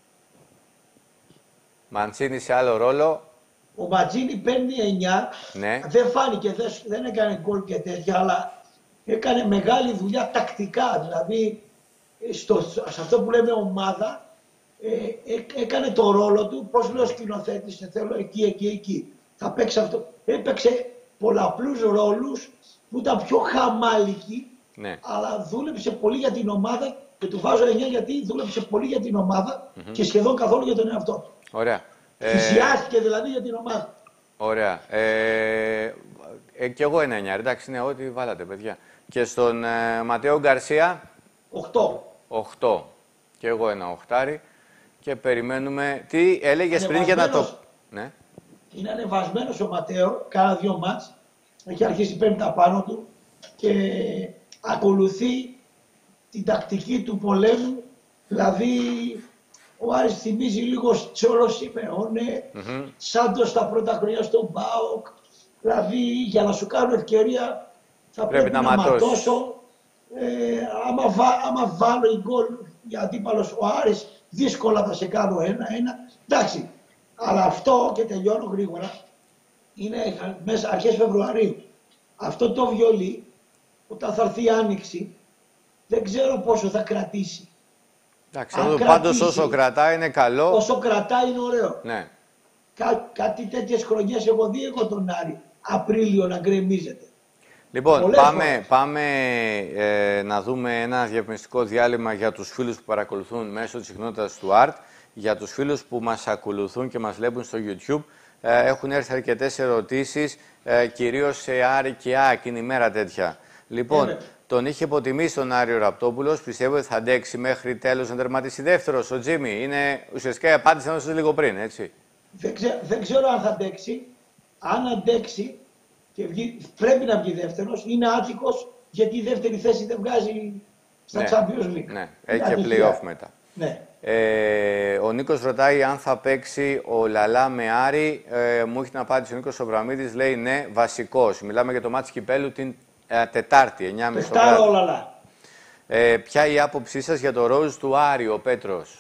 Μαντσίνι σε άλλο ρόλο. Ο Μαντσίνι παίρνει εννιά. Ναι. Δεν φάνηκε, δεν, δεν έκανε γκολ και τέτοια, αλλά έκανε μεγάλη δουλειά τακτικά. Δηλαδή, στο, σε αυτό που λέμε ομάδα, ε, ε, έκανε το ρόλο του, πώς λέω σκηνοθέτης, θέλω εκεί, εκεί, εκεί. Θα παίξει αυτό. Έπαιξε πολλαπλούς ρόλους που ήταν πιο χαμάλικοι, ναι. αλλά δούλεψε πολύ για την ομάδα και του βάζω εννιά γιατί δούλεψε πολύ για την ομάδα mm-hmm. και σχεδόν καθόλου για τον εαυτό του. Ωραία. Θυσιάστηκε ε... δηλαδή για την ομάδα. Ωραία. Ε... Ε, και εγώ ένα εννιά, εντάξει, ναι, ό,τι βάλατε, παιδιά. Και στον ε, Ματέο Γκαρσία. οκτώ. οκτώ. Και εγώ ένα οχτάρι. Και περιμένουμε. Τι έλεγες πριν για να το. Ναι. Είναι ανεβασμένος ο Ματέο, κάνα δύο μάτς. Έχει αρχίσει παίρνει τα πάνω του και ακολουθεί την τακτική του πολέμου. Δηλαδή, ο Άρης θυμίζει λίγο Τσόλο Σιμεώνε, mm-hmm. Σάντος στα πρώτα χρόνια στον ΠΑΟΚ. Δηλαδή, για να σου κάνω ευκαιρία θα πρέπει, πρέπει να, να ματώσω. Ε, άμα, βά, άμα βάλω η γκολ για αντίπαλος ο Άρης, δύσκολα θα σε κάνω ένα-ένα. Εντάξει, αλλά αυτό και τελειώνω γρήγορα. Είναι μέσα αρχές Φεβρουαρίου. Αυτό το βιολί, όταν θα έρθει η Άνοιξη, δεν ξέρω πόσο θα κρατήσει. Εντάξει, πάντως όσο κρατάει είναι καλό. Όσο κρατάει είναι ωραίο. Ναι. Κά, κάτι τέτοιες χρονιές έχω δει εγώ τον Άρη. Απρίλιο να γκρεμίζεται. Λοιπόν, πάμε, πάμε ε, να δούμε ένα διαφημιστικό διάλειμμα για τους φίλους που παρακολουθούν μέσω της συχνότητας του Art. Για τους φίλους που μας ακολουθούν και μας βλέπουν στο YouTube. Ε, έχουν έρθει αρκετές ερωτήσεις, ε, κυρίως σε Άρη και ΑΕΚ, είναι η μέρα τέτοια. Λοιπόν, ε, τον είχε υποτιμήσει τον Άριο Ραπτόπουλος. Πιστεύω ότι θα αντέξει μέχρι τέλος να τερματίσει δεύτερος. Ο Τζίμι είναι ουσιαστικά η απάντηση να δώσει λίγο πριν, έτσι. Δεν, ξέ, δεν ξέρω αν θα αντέξει. Αν αντέξει και βγει, πρέπει να βγει δεύτερος, είναι άτυχος γιατί η δεύτερη θέση δεν βγάζει στα ναι, Champions League. Ναι, έχει και play-off μετά. Ναι. Ε, ο Νίκος ρωτάει αν θα παίξει ο Λαλά με Άρη. Ε, μου έχει την απάντηση ο Νίκος Σοβραμίδης, λέει ναι, βασικός. Μιλάμε για το μάτς κυπέλου την ε, Τετάρτη, εννιά και μισή το βράδυ. ο Λαλά. Ε, ποια η άποψή σας για το Ρόζ του Άρη, ο Πέτρος?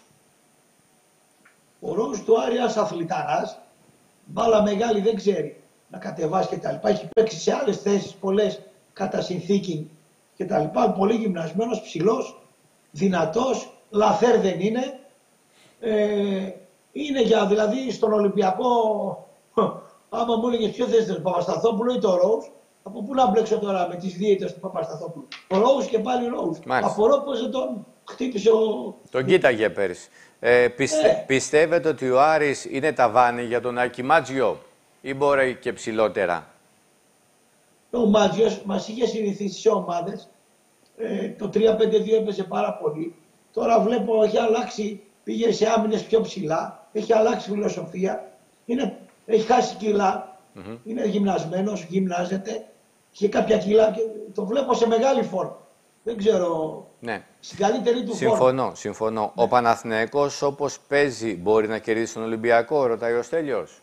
Ο Ρόζ του Άρη, ένας αθληταράς, μπάλα μεγάλη δεν ξέρει να κατεβάσει και τα λοιπά. Έχει παίξει σε άλλες θέσεις πολλές κατά συνθήκη και τα λοιπά. Πολύ γυμνασμένος, ψηλός, δυνατός, λαθέρ δεν είναι. Ε, είναι για δηλαδή στον Ολυμπιακό, άμα μου έλεγες ποιο θες τον Παπασταθόπουλο ή το Ρόζ, από πού να μπλέξω τώρα με τις δίαιτες του Παπασταθόπουλου. Ο Ρόζ και πάλι Ρόζ. Απορώ πως δεν τον χτύπησε ο... Τον κοίταγε πέρυσι. Ε, πιστε... ε. Πιστεύετε ότι ο Άρης είναι ταβάνι για τον Άκη Μάτζιο ή μπορεί και ψηλότερα? Ο Μάτζιος μας είχε συνηθίσει σε ομάδες. Ε, το τρία πέντε δύο έπαιζε πάρα πολύ. Τώρα βλέπω έχει αλλάξει, πήγε σε άμυνες πιο ψηλά. Έχει αλλάξει φιλοσοφία. Είναι, έχει χάσει κιλά. Mm-hmm. Είναι γυμνασμένος, γυμνάζεται. Είχε κάποια κιλά και το βλέπω σε μεγάλη φόρμα. Δεν ξέρω. Ναι. Στην καλύτερη του συμφωνώ, φόρμα. Συμφωνώ. Ναι. Ο Παναθηναϊκός όπως παίζει μπορεί να κερδίσει τον Ολυμπιακό, ρωτάει ο Στέλιος.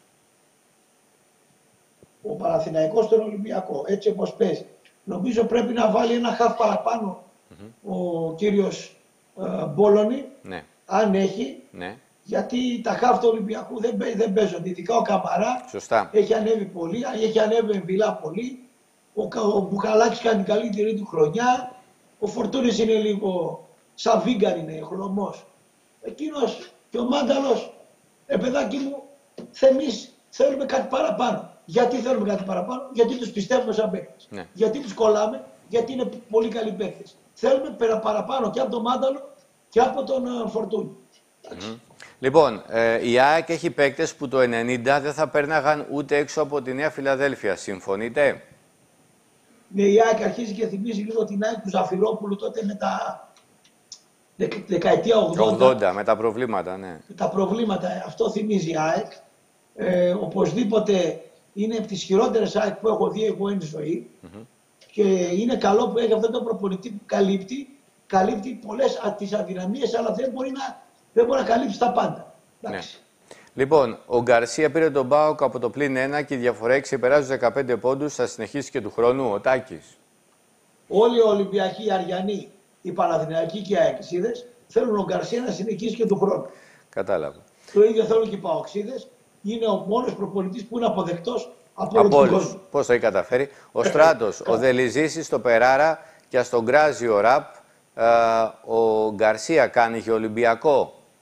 Ο Παναθηναϊκός στον Ολυμπιακό, έτσι όπως παίζει. Νομίζω πρέπει να βάλει ένα χαφ παραπάνω mm-hmm. ο κύριος ε, Μπόλωνη, ναι. αν έχει. Ναι. Γιατί τα χαφ του Ολυμπιακού δεν, δεν παίζονται. Ειδικά ο Καμαρά Σωστά. έχει ανέβει πολύ, έχει ανέβει Εμβιλά πολύ. Ο, ο Μπουχαλάκης κάνει την καλύτερη του χρονιά. Ο Φορτούνης είναι λίγο σαν βίγκαν, είναι χλωμός. Εκείνος και ο Μάνταλος, ε παιδάκι μου, εμείς θέλουμε κάτι παραπάνω. Γιατί θέλουμε κάτι παραπάνω? Γιατί τους πιστεύουμε σαν παίκτες. Ναι. Γιατί τους κολλάμε? Γιατί είναι πολύ καλοί παίκτες. Θέλουμε παραπάνω και από τον Μάνταλο και από τον uh, Φορτούνη. Mm-hmm. Λοιπόν, ε, η ΑΕΚ έχει παίκτες που το ενενήντα δεν θα πέρναγαν ούτε έξω από τη Νέα Φιλαδέλφια. Συμφωνείτε? Ναι, η ΑΕΚ αρχίζει και θυμίζει λίγο την ΑΕΚ του Ζαφυρόπουλου τότε με τα δεκ, δεκαετία ογδόντα. ογδόντα, με τα προβλήματα, ναι. Με τα προβλήματα, αυτό θυμίζει η ΑΕΚ. Ε, οπωσδήποτε είναι από τις χειρότερες ΑΕΚ που έχω δει εγώ εν ζωή. Mm-hmm. Και είναι καλό που έχει αυτό το προπονητή που καλύπτει, καλύπτει πολλές τις αδυναμίες, αλλά δεν μπορεί να, δεν μπορεί να καλύψει τα πάντα. Ναι. Λοιπόν, ο Γκαρσία πήρε τον ΠΑΟΚ από το πλήν ένα και η διαφορά έχει ξεπεράσει τους δεκαπέντε πόντους. Θα συνεχίσει και του χρόνου ο Τάκης. Όλοι οι Ολυμπιακοί, οι Αριανοί, οι Παναθηναϊκοί και οι Αεξίδες θέλουν ο Γκαρσία να συνεχίσει και του χρόνου. Κατάλαβα. Το ίδιο θέλουν και οι Παοξίδες. Είναι ο μόνος προπονητής που είναι αποδεκτός από, από όλους. Πώς το έχει καταφέρει. Ο Στράτος, ο Δελιζήσης στο Περάρα και στον Γκράζιο Ραπ. Ο Γκαρσία κάνει και Ολυμπιακό.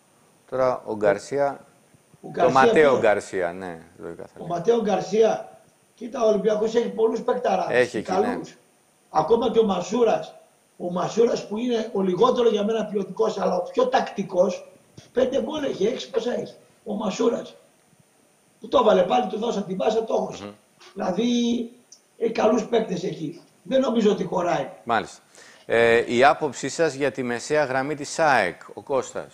Τώρα ο Γκαρσία. Ο το Ματέο Γκαρσία, ναι. Ο Ματέο Γκαρσία. Κοίτα, ο Ολυμπιακός έχει πολλούς παικταράδες. Έχει καλούς. Ναι. Ακόμα και ο Μασούρας. Ο Μασούρας που είναι ο λιγότερο για μένα ποιοτικός, αλλά ο πιο τακτικός, πέντε γκολ έχει, έξι πόσα έχει. Ο Μασούρας. Που το έβαλε πάλι, του δώσα την πάσα, το έχωσε. Mm-hmm. Δηλαδή, έχει καλούς παίκτες εκεί. Δεν νομίζω ότι χωράει. Μάλιστα. Ε, η άποψή σας για τη μεσαία γραμμή της ΑΕΚ, ο Κώστας.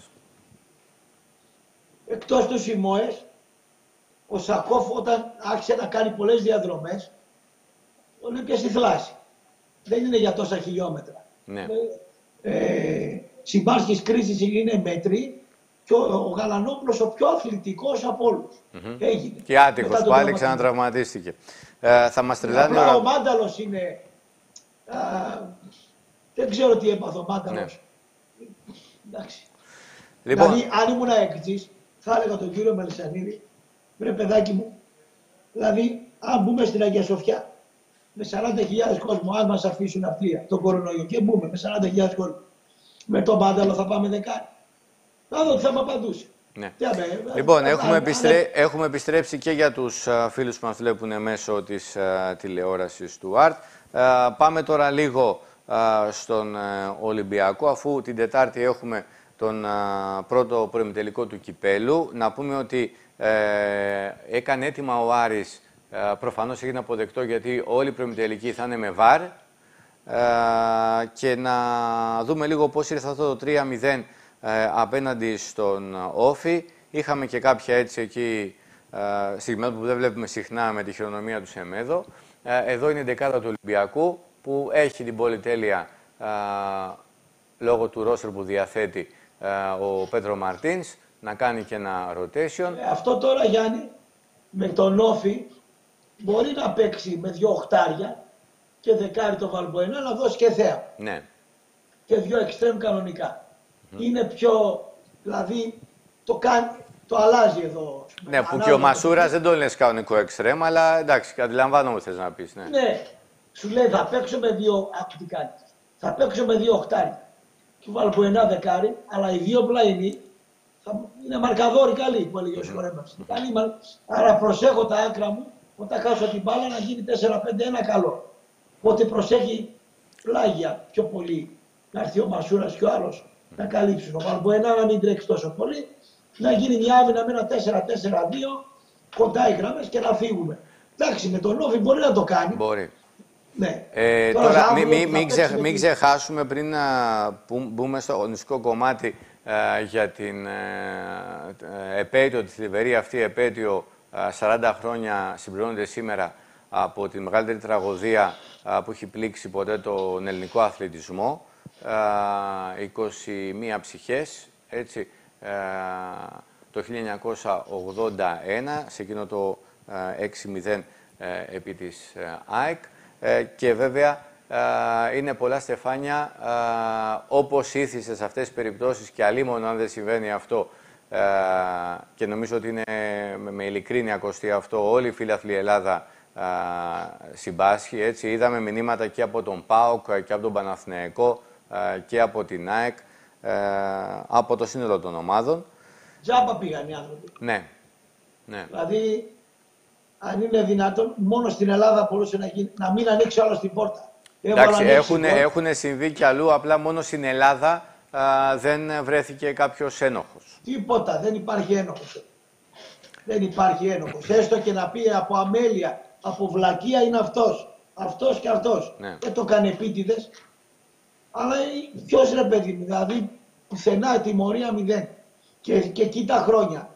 Εκτός του Σιμόες, ο Σακόφ όταν άρχισε να κάνει πολλές διαδρομές, τον έπιασε στη θλάση. Δεν είναι για τόσα χιλιόμετρα. Ναι. Ε, Συμπάσχης κρίσης είναι μέτρη και ο, ο Γαλανόπουλος ο πιο αθλητικός από όλους. Mm-hmm. Έγινε. Και άτυχος πάλι ξανατραυματίστηκε. Ε, θα μας τρελάνει ο Μάνταλος είναι... Α, δεν ξέρω τι έπαθε ο Μάνταλος. Ναι. Εντάξει. Λοιπόν... Δηλαδή, αν ήμουν εκτζής, θα έλεγα τον κύριο Μελισσανίδη, βρε παιδάκι μου, δηλαδή, αν μπούμε στην Αγία Σοφιά, με σαράντα χιλιάδες κόσμο, αν μας αφήσουν αυτοί τον κορονοϊό και μπούμε με σαράντα χιλιάδες κόσμο, με τον Μάνταλο θα πάμε δεκάρι. Θα δω τι θα μου απαντούσε. Ναι. Άμε, λοιπόν, α, έχουμε, α, επιστρέ... α, έχουμε επιστρέψει και για τους uh, φίλους που μας βλέπουν μέσω της uh, τηλεόρασης του Αρτ. Uh, πάμε τώρα λίγο uh, στον uh, Ολυμπιακό, αφού την Τετάρτη έχουμε τον uh, πρώτο προημιτελικό του Κυπέλου. Να πούμε ότι uh, έκανε έτοιμα ο Άρης, uh, προφανώς έγινε αποδεκτό γιατί όλοι οι προημιτελικοί θα είναι με βαρ. Uh, και να δούμε λίγο πώς ήρθε αυτό το τρία μηδέν Uh, απέναντι στον uh, Όφη. Είχαμε και κάποια έτσι εκεί uh, στιγμές που δεν βλέπουμε συχνά με τη χειρονομία του Σεμέδο. Uh, εδώ είναι η δεκάδα του Ολυμπιακού που έχει την πολυτέλεια uh, λόγω του ρόστερ που διαθέτει uh, ο Πέτρο Μαρτίνς να κάνει και ένα rotation. Ε, αυτό τώρα, Γιάννη, με τον Όφη μπορεί να παίξει με δύο οχτάρια και δεκάρι το Βαλμποενά να δώσει και θέα. Ναι. Και δύο εξτρέμ κανονικά. Mm. Είναι πιο, δηλαδή, το, κάνει, το αλλάζει εδώ. Ναι, που και ο Μασούρας δεν το λες κανονικό εξτρέμ, αλλά εντάξει, αντιλαμβάνομαι τι θες να πεις. Ναι. ναι, σου λέει θα παίξω με δύο, άκου τι κάνει. Θα παίξω με δύο οχτάρια. Και βάλω ένα δεκάρι, αλλά οι δύο πλαϊνοί θα, είναι μαρκαδόροι καλοί που έλεγε ο Σιωρέμας. Mm. Άρα προσέχω τα άκρα μου, όταν χάσω την μπάλα να γίνει τέσσερα πέντε ένα καλό. Οπότε προσέχει πλάγια πιο πολύ. Να έρθει ο Μασούρας και ο άλλος να καλύψουν. Ο Βαλμποενά να μην τρέξει τόσο πολύ, να γίνει μια άμυνα με ένα τέσσερα τέσσερα δύο, κοντά οι γραμμές και να φύγουμε. Εντάξει, με τον Όφη μπορεί να το κάνει. Μπορεί. Ναι. Ε, τώρα, τώρα μην μη, μη ξεχ, μη ξεχάσουμε πριν να μπούμε στο αγωνιστικό κομμάτι α, για την ε, επέτειο, τη θλιβερή αυτή επέτειο, α, σαράντα χρόνια συμπληρώνεται σήμερα από τη μεγαλύτερη τραγωδία α, που έχει πλήξει ποτέ τον ελληνικό αθλητισμό. Uh, είκοσι μία ψυχές, έτσι, uh, το χίλια εννιακόσια ογδόντα ένα, σε εκείνο το uh, έξι μηδέν uh, επί της uh, ΑΕΚ. Uh, και βέβαια uh, είναι πολλά στεφάνια, uh, όπως ήθισε σε αυτές τις περιπτώσεις και αλίμονο αν δεν συμβαίνει αυτό. Uh, και νομίζω ότι είναι με, με ειλικρίνεια ακοστεί αυτό, όλη η φίλαθλη Ελλάδα uh, συμπάσχει. Έτσι. Είδαμε μηνύματα και από τον ΠΑΟΚ και από τον Παναθηναϊκό και από την ΑΕΚ, από το σύνολο των ομάδων. Τζάμπα πήγαν οι άνθρωποι. Ναι. ναι. Δηλαδή, αν είναι δυνατόν, μόνο στην Ελλάδα μπορούσε να, γίνει, να μην ανοίξει άλλο την πόρτα. Εντάξει, έχουν συμβεί κι αλλού, απλά μόνο στην Ελλάδα α, δεν βρέθηκε κάποιος ένοχος. Τίποτα, δεν υπάρχει ένοχος. Δεν υπάρχει ένοχος. Έστω και να πει από αμέλεια, από βλακεία είναι αυτός. Αυτός και αυτός. Ναι. Δεν το κάνει επίτηδες. Αλλά ποιος ρε παιδί μου, δηλαδή πουθενά τιμωρία μηδέν. Και, και εκεί τα χρόνια,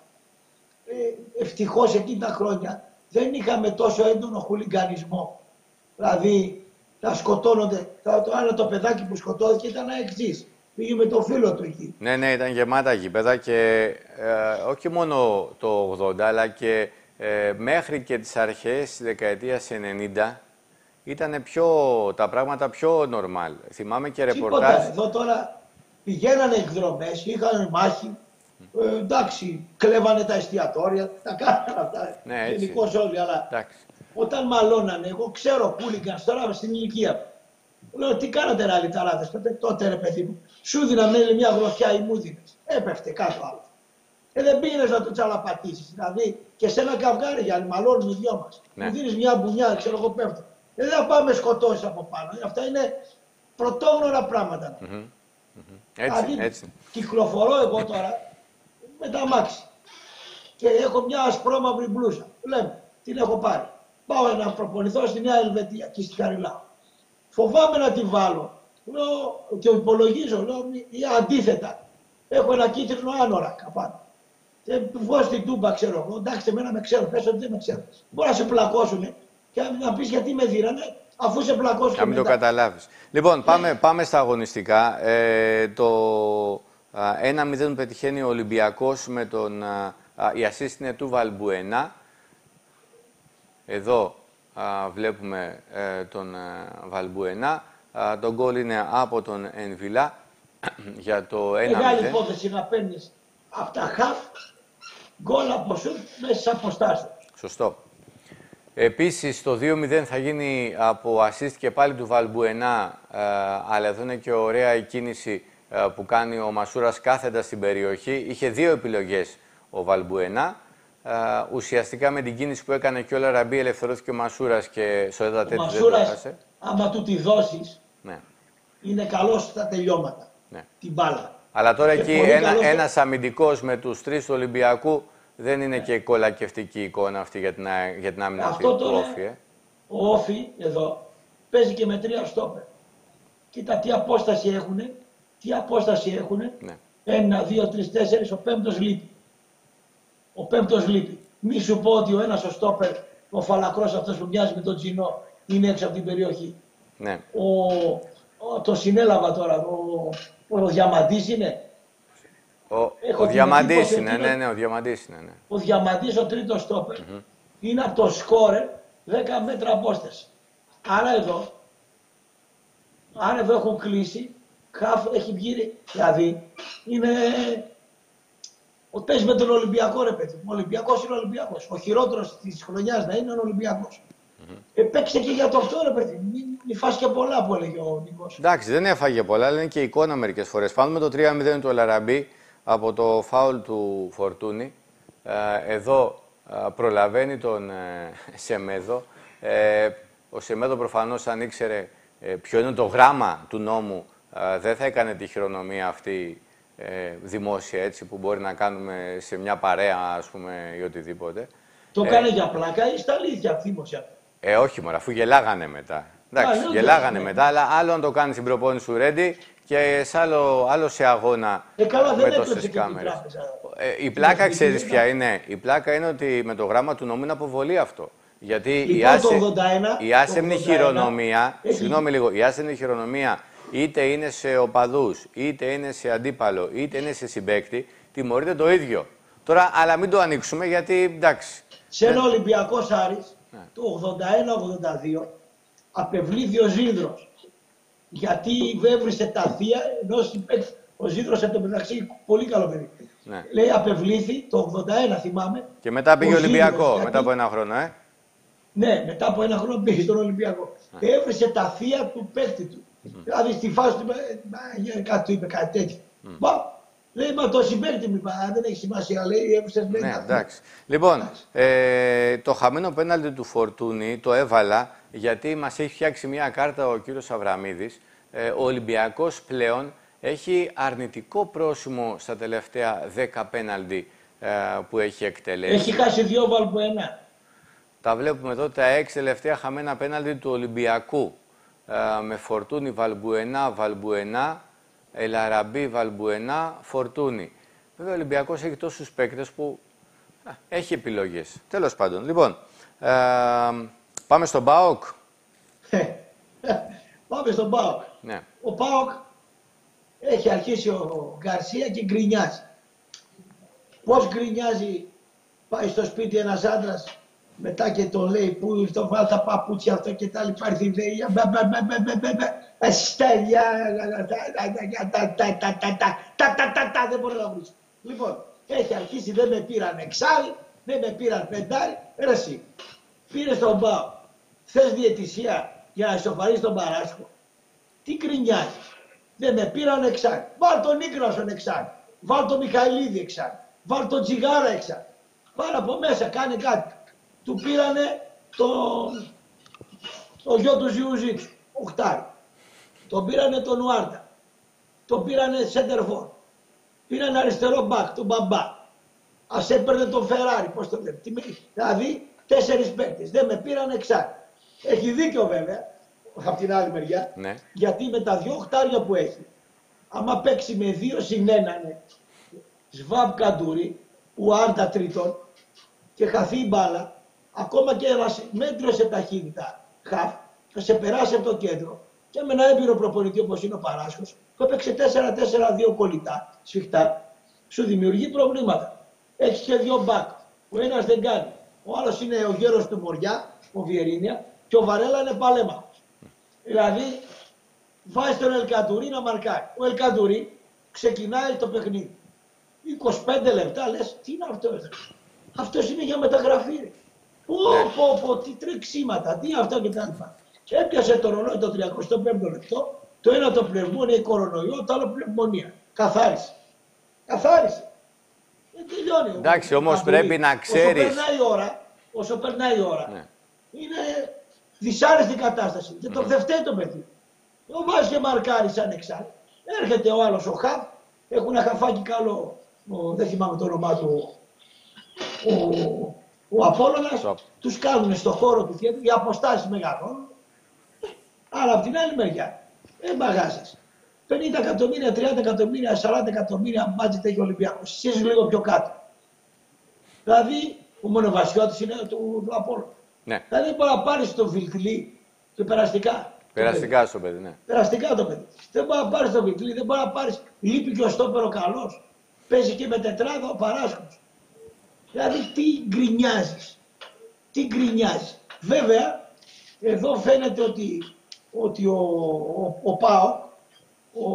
ε, ευτυχώς εκεί τα χρόνια, δεν είχαμε τόσο έντονο χουλιγκανισμό. Δηλαδή, να σκοτώνονται, το άλλο το παιδάκι που σκοτώθηκε ήταν εξής. Πήγε με το φίλο του εκεί. Ναι, ναι, ήταν γεμάτα γήπεδα και ε, όχι μόνο το ογδόντα, αλλά και ε, μέχρι και τις αρχές της δεκαετίας ενενήντα, ήταν πιο, τα πράγματα πιο normal. Θυμάμαι και ρεπορτάζ. Τίποτα. Εδώ τώρα πηγαίνανε εκδρομές, είχαν μάχη. Ε, εντάξει, κλέβανε τα εστιατόρια, τα κάνανε αυτά. Ναι, γενικώς όλοι, αλλά εντάξει. Όταν μαλώνανε, εγώ ξέρω χούλιγκανς τώρα στην ηλικία μου. Λέω, τι κάνατε ρε αλυταράδες τότε, τότε ρε παιδί μου. Σου δίνανε μια γροθιά οι μούδινες. Έπεφτε κάτω άλλο. Ε, δεν πήγαινε να το τσαλαπατήσει. Δηλαδή και σε ένα καυγάρι για να μαλώνουμε οι δυο μα. Ναι. Μου δίνει μια μπουνιά, ξέρω εγώ πέφτω. Ε, δεν θα πάμε σκοτώσει από πάνω. Αυτά είναι πρωτόγνωρα πράγματα. Mm -hmm. Mm -hmm. Έτσι, δηλαδή, έτσι. Κυκλοφορώ εγώ τώρα με τα αμάξι. Και έχω μια ασπρόμαυρη μπλούζα. Λέμε, την έχω πάρει. Πάω να προπονηθώ στη Νέα Ελβετία και στη Χαριλάου. Φοβάμαι να τη βάλω. Λέω, και υπολογίζω, λέω, ή αντίθετα. Έχω ένα κίτρινο άνορα απάνω. Και βγω στην Τούμπα, ξέρω εγώ. Εντάξει, εμένα με ξέρω, πες ότι δεν με ξέρω. Μπορεί να σε πλακώσουν και να πει γιατί με δίρανε, αφού σε πλακώσουν. Να μην μετά το καταλάβεις. Λοιπόν, πάμε, πάμε στα αγωνιστικά. Ε, το ένα μηδέν πετυχαίνει ο Ολυμπιακός με τον. Α, η assist είναι του Βαλμπουενά. Εδώ α, βλέπουμε ε, τον α, Βαλμπουενά. Α, το γκολ είναι από τον Ενβιλά για το ένα μηδέν. Μεγάλη υπόθεση να παίρνεις από τα χαφ γκολ από σουτ μέσα σε αποστάσεις. Σωστό. Επίσης το δύο μηδέν θα γίνει από assist και πάλι του Βαλμπουενά, ε, αλλά εδώ είναι και ωραία η κίνηση ε, που κάνει ο Μασούρας κάθετα στην περιοχή. Είχε δύο επιλογές ο Βαλμπουενά. Ε, ουσιαστικά με την κίνηση που έκανε και ο Λαραμπή ελευθερώθηκε ο Μασούρας και στο έδα τέτοιο δεν το έχασε. Άμα του τη δώσεις, ναι. είναι καλός στα τελειώματα, ναι. την μπάλα. Αλλά τώρα και εκεί ένα, καλός... ένας αμυντικός με τους τρεις του Ολυμπιακού δεν είναι ναι. και κολακευτική εικόνα αυτή για την, για την άμυνα αυτή του Όφη. Ε. Ο Όφη εδώ παίζει και με τρία στόπερ. Κοίτα τι απόσταση έχουνε, τι απόσταση έχουνε. Ναι. Ένα, δύο, τρεις, τέσσερις, ο πέμπτος λείπει. Ο πέμπτος λείπει. Μη σου πω ότι ο ένας ο στόπερ, ο φαλακρός αυτός που μοιάζει με τον Τζινό, είναι έξω από την περιοχή. Ναι. Ο, ο, το συνέλαβα τώρα, ο, ο Διαμαντής είναι. Ο, ο Διαμαντής είναι, ναι, ναι, ο Διαμαντής είναι, ναι. Ο Διαμαντής, ο τρίτος στόπερ, mm -hmm. είναι από το σκόρερ δέκα μέτρα απόσταση. Άρα εδώ, άρα εδώ έχουν κλείσει, χαφ έχει βγει, δηλαδή είναι... Ο παίζει με τον Ολυμπιακό, ρε παιδί. Ο Ολυμπιακός είναι ο Ολυμπιακός. Ο χειρότερος της χρονιάς να είναι ο Ολυμπιακός. Mm -hmm. ε, παίξε και για το αυτό, ρε παιδί. Μην, μην φας και πολλά που έλεγε ο Νίκος. Εντάξει, δεν έφαγε πολλά, αλλά είναι και εικόνα μερικές φορές. Πάμε με το τρία μηδέν του Λαραμπή από το φάουλ του Φορτούνη. Ε, εδώ ε, προλαβαίνει τον ε, Σεμέδο. Ε, ο Σεμέδο προφανώς αν ήξερε ε, ποιο είναι το γράμμα του νόμου, ε, δεν θα έκανε τη χειρονομία αυτή ε, δημόσια, έτσι, που μπορεί να κάνουμε σε μια παρέα, ας πούμε, ή οτιδήποτε. Το ε, κάνει για πλάκα ή στα αλήθεια δημόσια? Ε, όχι μωρά, αφού γελάγανε μετά. Εντάξει, Α, γελάγανε ναι. μετά, αλλά άλλο να το κάνει στην προπόνηση του Ρέντι και σε άλλο, άλλο σε αγώνα ε, καλά, με τόσες κάμερες. Ε, η πλάκα, ξέρεις ποια είναι? Η πλάκα είναι ότι με το γράμμα του νόμου είναι αποβολή αυτό. Γιατί λοιπόν, η, άσε, ογδόντα ένα, η άσεμνη χειρονομία, έχει... συγγνώμη λίγο, η άσεμνη χειρονομία είτε είναι σε οπαδούς, είτε είναι σε αντίπαλο, είτε είναι σε συμπαίκτη, τιμωρείται το ίδιο. Τώρα, αλλά μην το ανοίξουμε γιατί, εντάξει. Σε ένα Ολυμπιακός Άρης, ναι. το ογδόντα ένα ογδόντα δύο, απευλήθη ο Ζήνδρος. Γιατί έβρισε τα θεία, ενώ ο Ζήνδρος εν τω μεταξύ πολύ καλό παιδί. Ναι. Λέει απευλήθη το ογδόντα ένα, θυμάμαι. Και μετά πήγε ο Ολυμπιακό, γιατί... μετά από ένα χρόνο, ε. Ναι, μετά από ένα χρόνο πήγε στον Ολυμπιακό. Ναι. Έβρισε τα θεία του παίκτη του. Mm. Δηλαδή στη φάση του είπε, κάτι του είπε, κάτι τέτοιο. Mm. Μα, λέει, μα το συμπαίκτη μου είπα, δεν έχει σημασία, λέει, έβρισες μέσα. Ναι, εντάξει. Λοιπόν, ε, το χαμένο πέναλτι του Φορτούνη το έβαλα γιατί μας έχει φτιάξει μια κάρτα ο κύριος Αβραμίδης. Ε, ο Ολυμπιακός πλέον έχει αρνητικό πρόσημο στα τελευταία δέκα πέναλτι ε, που έχει εκτελέσει. Έχει χάσει δύο Βαλμπουενά. Τα βλέπουμε εδώ τα έξι τελευταία χαμένα πέναλτι του Ολυμπιακού. Ε, με Φορτούνη, Βαλμπουενά, Βαλμπουενά, Ελαραμπή, Βαλμπουενά, Φορτούνη. Βέβαια ο Ολυμπιακός έχει τόσους παίκτες που α, έχει επιλογές. Τέλος πάντων. Λοιπόν, ε, πάμε στον ΠΑΟΚ. Πάμε στον ΠΑΟΚ. Ναι. Ο ΠΑΟΚ έχει αρχίσει ο Γκαρσία και γκρινιάζει. Πώς γκρινιάζει? Πάει στο σπίτι ένας άντρας μετά και το λέει που ήρθε, βάλει τα παπούτσια αυτό και τα λοιπά. Ήρθε η ιδέα. Αστέλια. Δεν μπορεί να βρει. Λοιπόν, έχει αρχίσει, δεν με πήραν εξάρι, δεν με πήραν πεντάρι. Ρε εσύ, πήρε τον ΠΑΟΚ. Θες διαιτησία για να ισοφαρίσει τον Παράσχο? Τι γκρινιάζει? Δεν με πήραν εξάρι. Βάλ τον Νίκρασον εξάρι. Βάλ τον Μιχαηλίδη εξάρι. Βάλ το τσιγάρα έξα. Πάρε από μέσα, κάνει κάτι. Του πήρανε το, το γιο του Ζιουζίτσου, οχτάρι. Τον πήρανε τον Ουάρντα. Τον πήρανε σέντερφορ. Πήρανε αριστερό μπακ, τον Μπαμπά. Ας έπαιρνε τον Φεράρι, πώς το λέμε. Δηλαδή, τέσσερις παίκτες. Δεν με πήραν εξάρι. Έχει δίκιο βέβαια, από την άλλη μεριά, ναι. γιατί με τα δυο οχτάρια που έχει, άμα παίξει με δύο συν έναν, Σβάμπ Καντούρι, Ουάρντα τρίτον, και χαθεί η μπάλα, ακόμα και ένα μέτριο σε ταχύτητα, χαφ, θα σε περάσει από το κέντρο. Και με ένα έμπειρο προπονητή όπως είναι ο Παράσχος, που έπαιξε τέσσερα τέσσερα δύο κολλητά, σφιχτά, σου δημιουργεί προβλήματα. Έχει και δύο μπακ. Ο ένας δεν κάνει. Ο άλλος είναι ο γέρος του Μοριά, ο Βιερίνια, και ο Βαρέλα είναι παλέμαχος. Δηλαδή, βάζει τον Ελκαντουρί να μαρκάρει. Ο Ελκαντουρί ξεκινάει το παιχνίδι. είκοσι πέντε λεπτά λες, τι είναι αυτό, αυτός είναι για μεταγραφή. Πω, πω, πω, τι τρεξίματα, τι αυτό κτλ. Και έπιασε το ρολόι το τριακοστό πέμπτο λεπτό, το ένα το πνευμόνια η κορονοϊό, το άλλο πνευμονία. Καθάρισε. Καθάρισε. Δεν τελειώνει. Εντάξει, όμως πρέπει να ξέρεις. Όσο περνάει η ώρα, όσο περνάει η ώρα, ναι. είναι δυσάρεστη κατάσταση. Και το δεν φταίει το παιδί. Το βάζει και μαρκάρει σαν εξάρι. Έρχεται ο άλλος ο Χαβ, έχουν ένα χαφάκι καλό, ο, δεν θυμάμαι το όνομά του, ο, ο Απόλλωνας, so. τους κάνουν στο χώρο του θέτου, οι αποστάσεις μεγαλώνουν. Αλλά από την άλλη μεριά, δεν μπαγάζεις. πενήντα εκατομμύρια, τριάντα εκατομμύρια, σαράντα εκατομμύρια μπάτζετ έχει ο Ολυμπιακός. Εσείς λίγο πιο κάτω. Δηλαδή, ο μονοβασιώτης είναι του, του Απόλλωνα. Ναι. Δηλαδή, δεν μπορεί να πάρεις το Βιλτλί και περαστικά. Περαστικά στο παιδί, ναι. Περαστικά το παιδί. Δεν μπορεί να πάρεις το Βιλτλί, δεν μπορεί να πάρεις. Λείπει και ο στόπερο καλός. Παίζει και με τετράδα ο Παράσχος. Δηλαδή, τι γκρινιάζεις. Τι γκρινιάζεις. Βέβαια, εδώ φαίνεται ότι, ότι ο, ο, ο ΠΑΟ ο,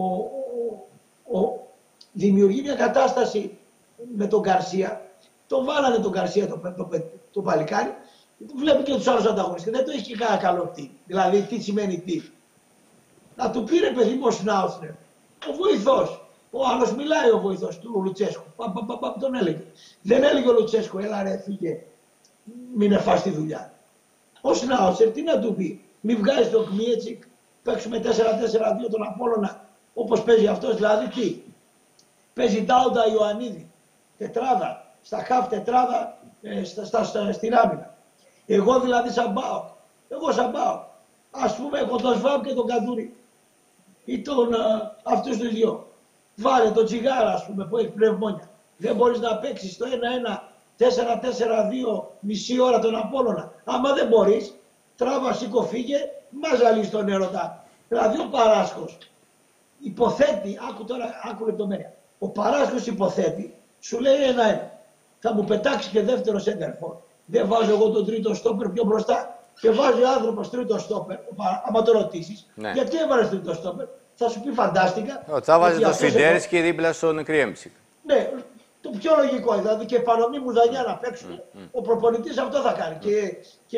ο, ο, δημιουργεί μια κατάσταση με τον Γκαρσία. Τον βάλανε τον Γκαρσία το, το, το, το παλικάρι. Βλέπει και τους άλλους ανταγωνιστές. Δεν το έχει και κανένα καλό τι. Δηλαδή, τι σημαίνει τι. Να του πήρε παιδί μου ο Σνάουτσνερ. Ο βοηθός. Ο άλλος μιλάει ο βοηθός του Λουτσέσκου. Πα, πα, πα, πα, τον έλεγε. Δεν έλεγε ο Λουτσέσκου, έλα ρε φύγε. Μην με φας τη δουλειά. Ο Σνάουτσερ τι να του πει. Μην βγάζει το Κμίετσικ. Παίξουμε τέσσερα τέσσερα δύο τον Απόλλωνα. Όπως παίζει αυτός. Δηλαδή τι. Παίζει Ντάουντα Ιωαννίδη. Τετράδα. Στα χαφ τετράδα ε, στα, στα, στα, στην άμυνα. Εγώ δηλαδή σαν πάω. Εγώ σαν πάω. Ας πούμε έχω τον Σβάμπ και τον Καντούρι. Ή τον α, αυτούς τους δυο. Βάλε τον Τσιγάρα ας πούμε που έχει πνευμόνια. Δεν μπορείς να παίξεις το ένα ένα τέσσερα τέσσερα δύο μισή ώρα τον Απόλλωνα. Άμα δεν μπορείς, τράβα σήκω φύγε, μάζαλεις τον έρωτα. Δηλαδή ο Παράσχος υποθέτει, άκου τώρα, άκου λεπτομέρεια. Ο Παράσχος υποθέτει, σου λέει ένα ένα. Θα μου πετάξει και δεύτερο σέντερφορ. Δεν βάζω εγώ τον τρίτο στόπερ πιο μπροστά. Και βάζει ο άνθρωπος τρίτο στόπερ. Άμα το ρωτήσεις, ναι. γιατί έβαλες τρίτο στόπερ, θα σου πει φαντάστηκα. Θα βάζει το Σφιντέρσκι εγώ... δίπλα στον Κρυέμψικ. Ναι, το πιο λογικό. Δηλαδή και παρομή μουζανιά να παίξουν. Mm, mm. Ο προπονητής αυτό θα κάνει. Mm. Και, και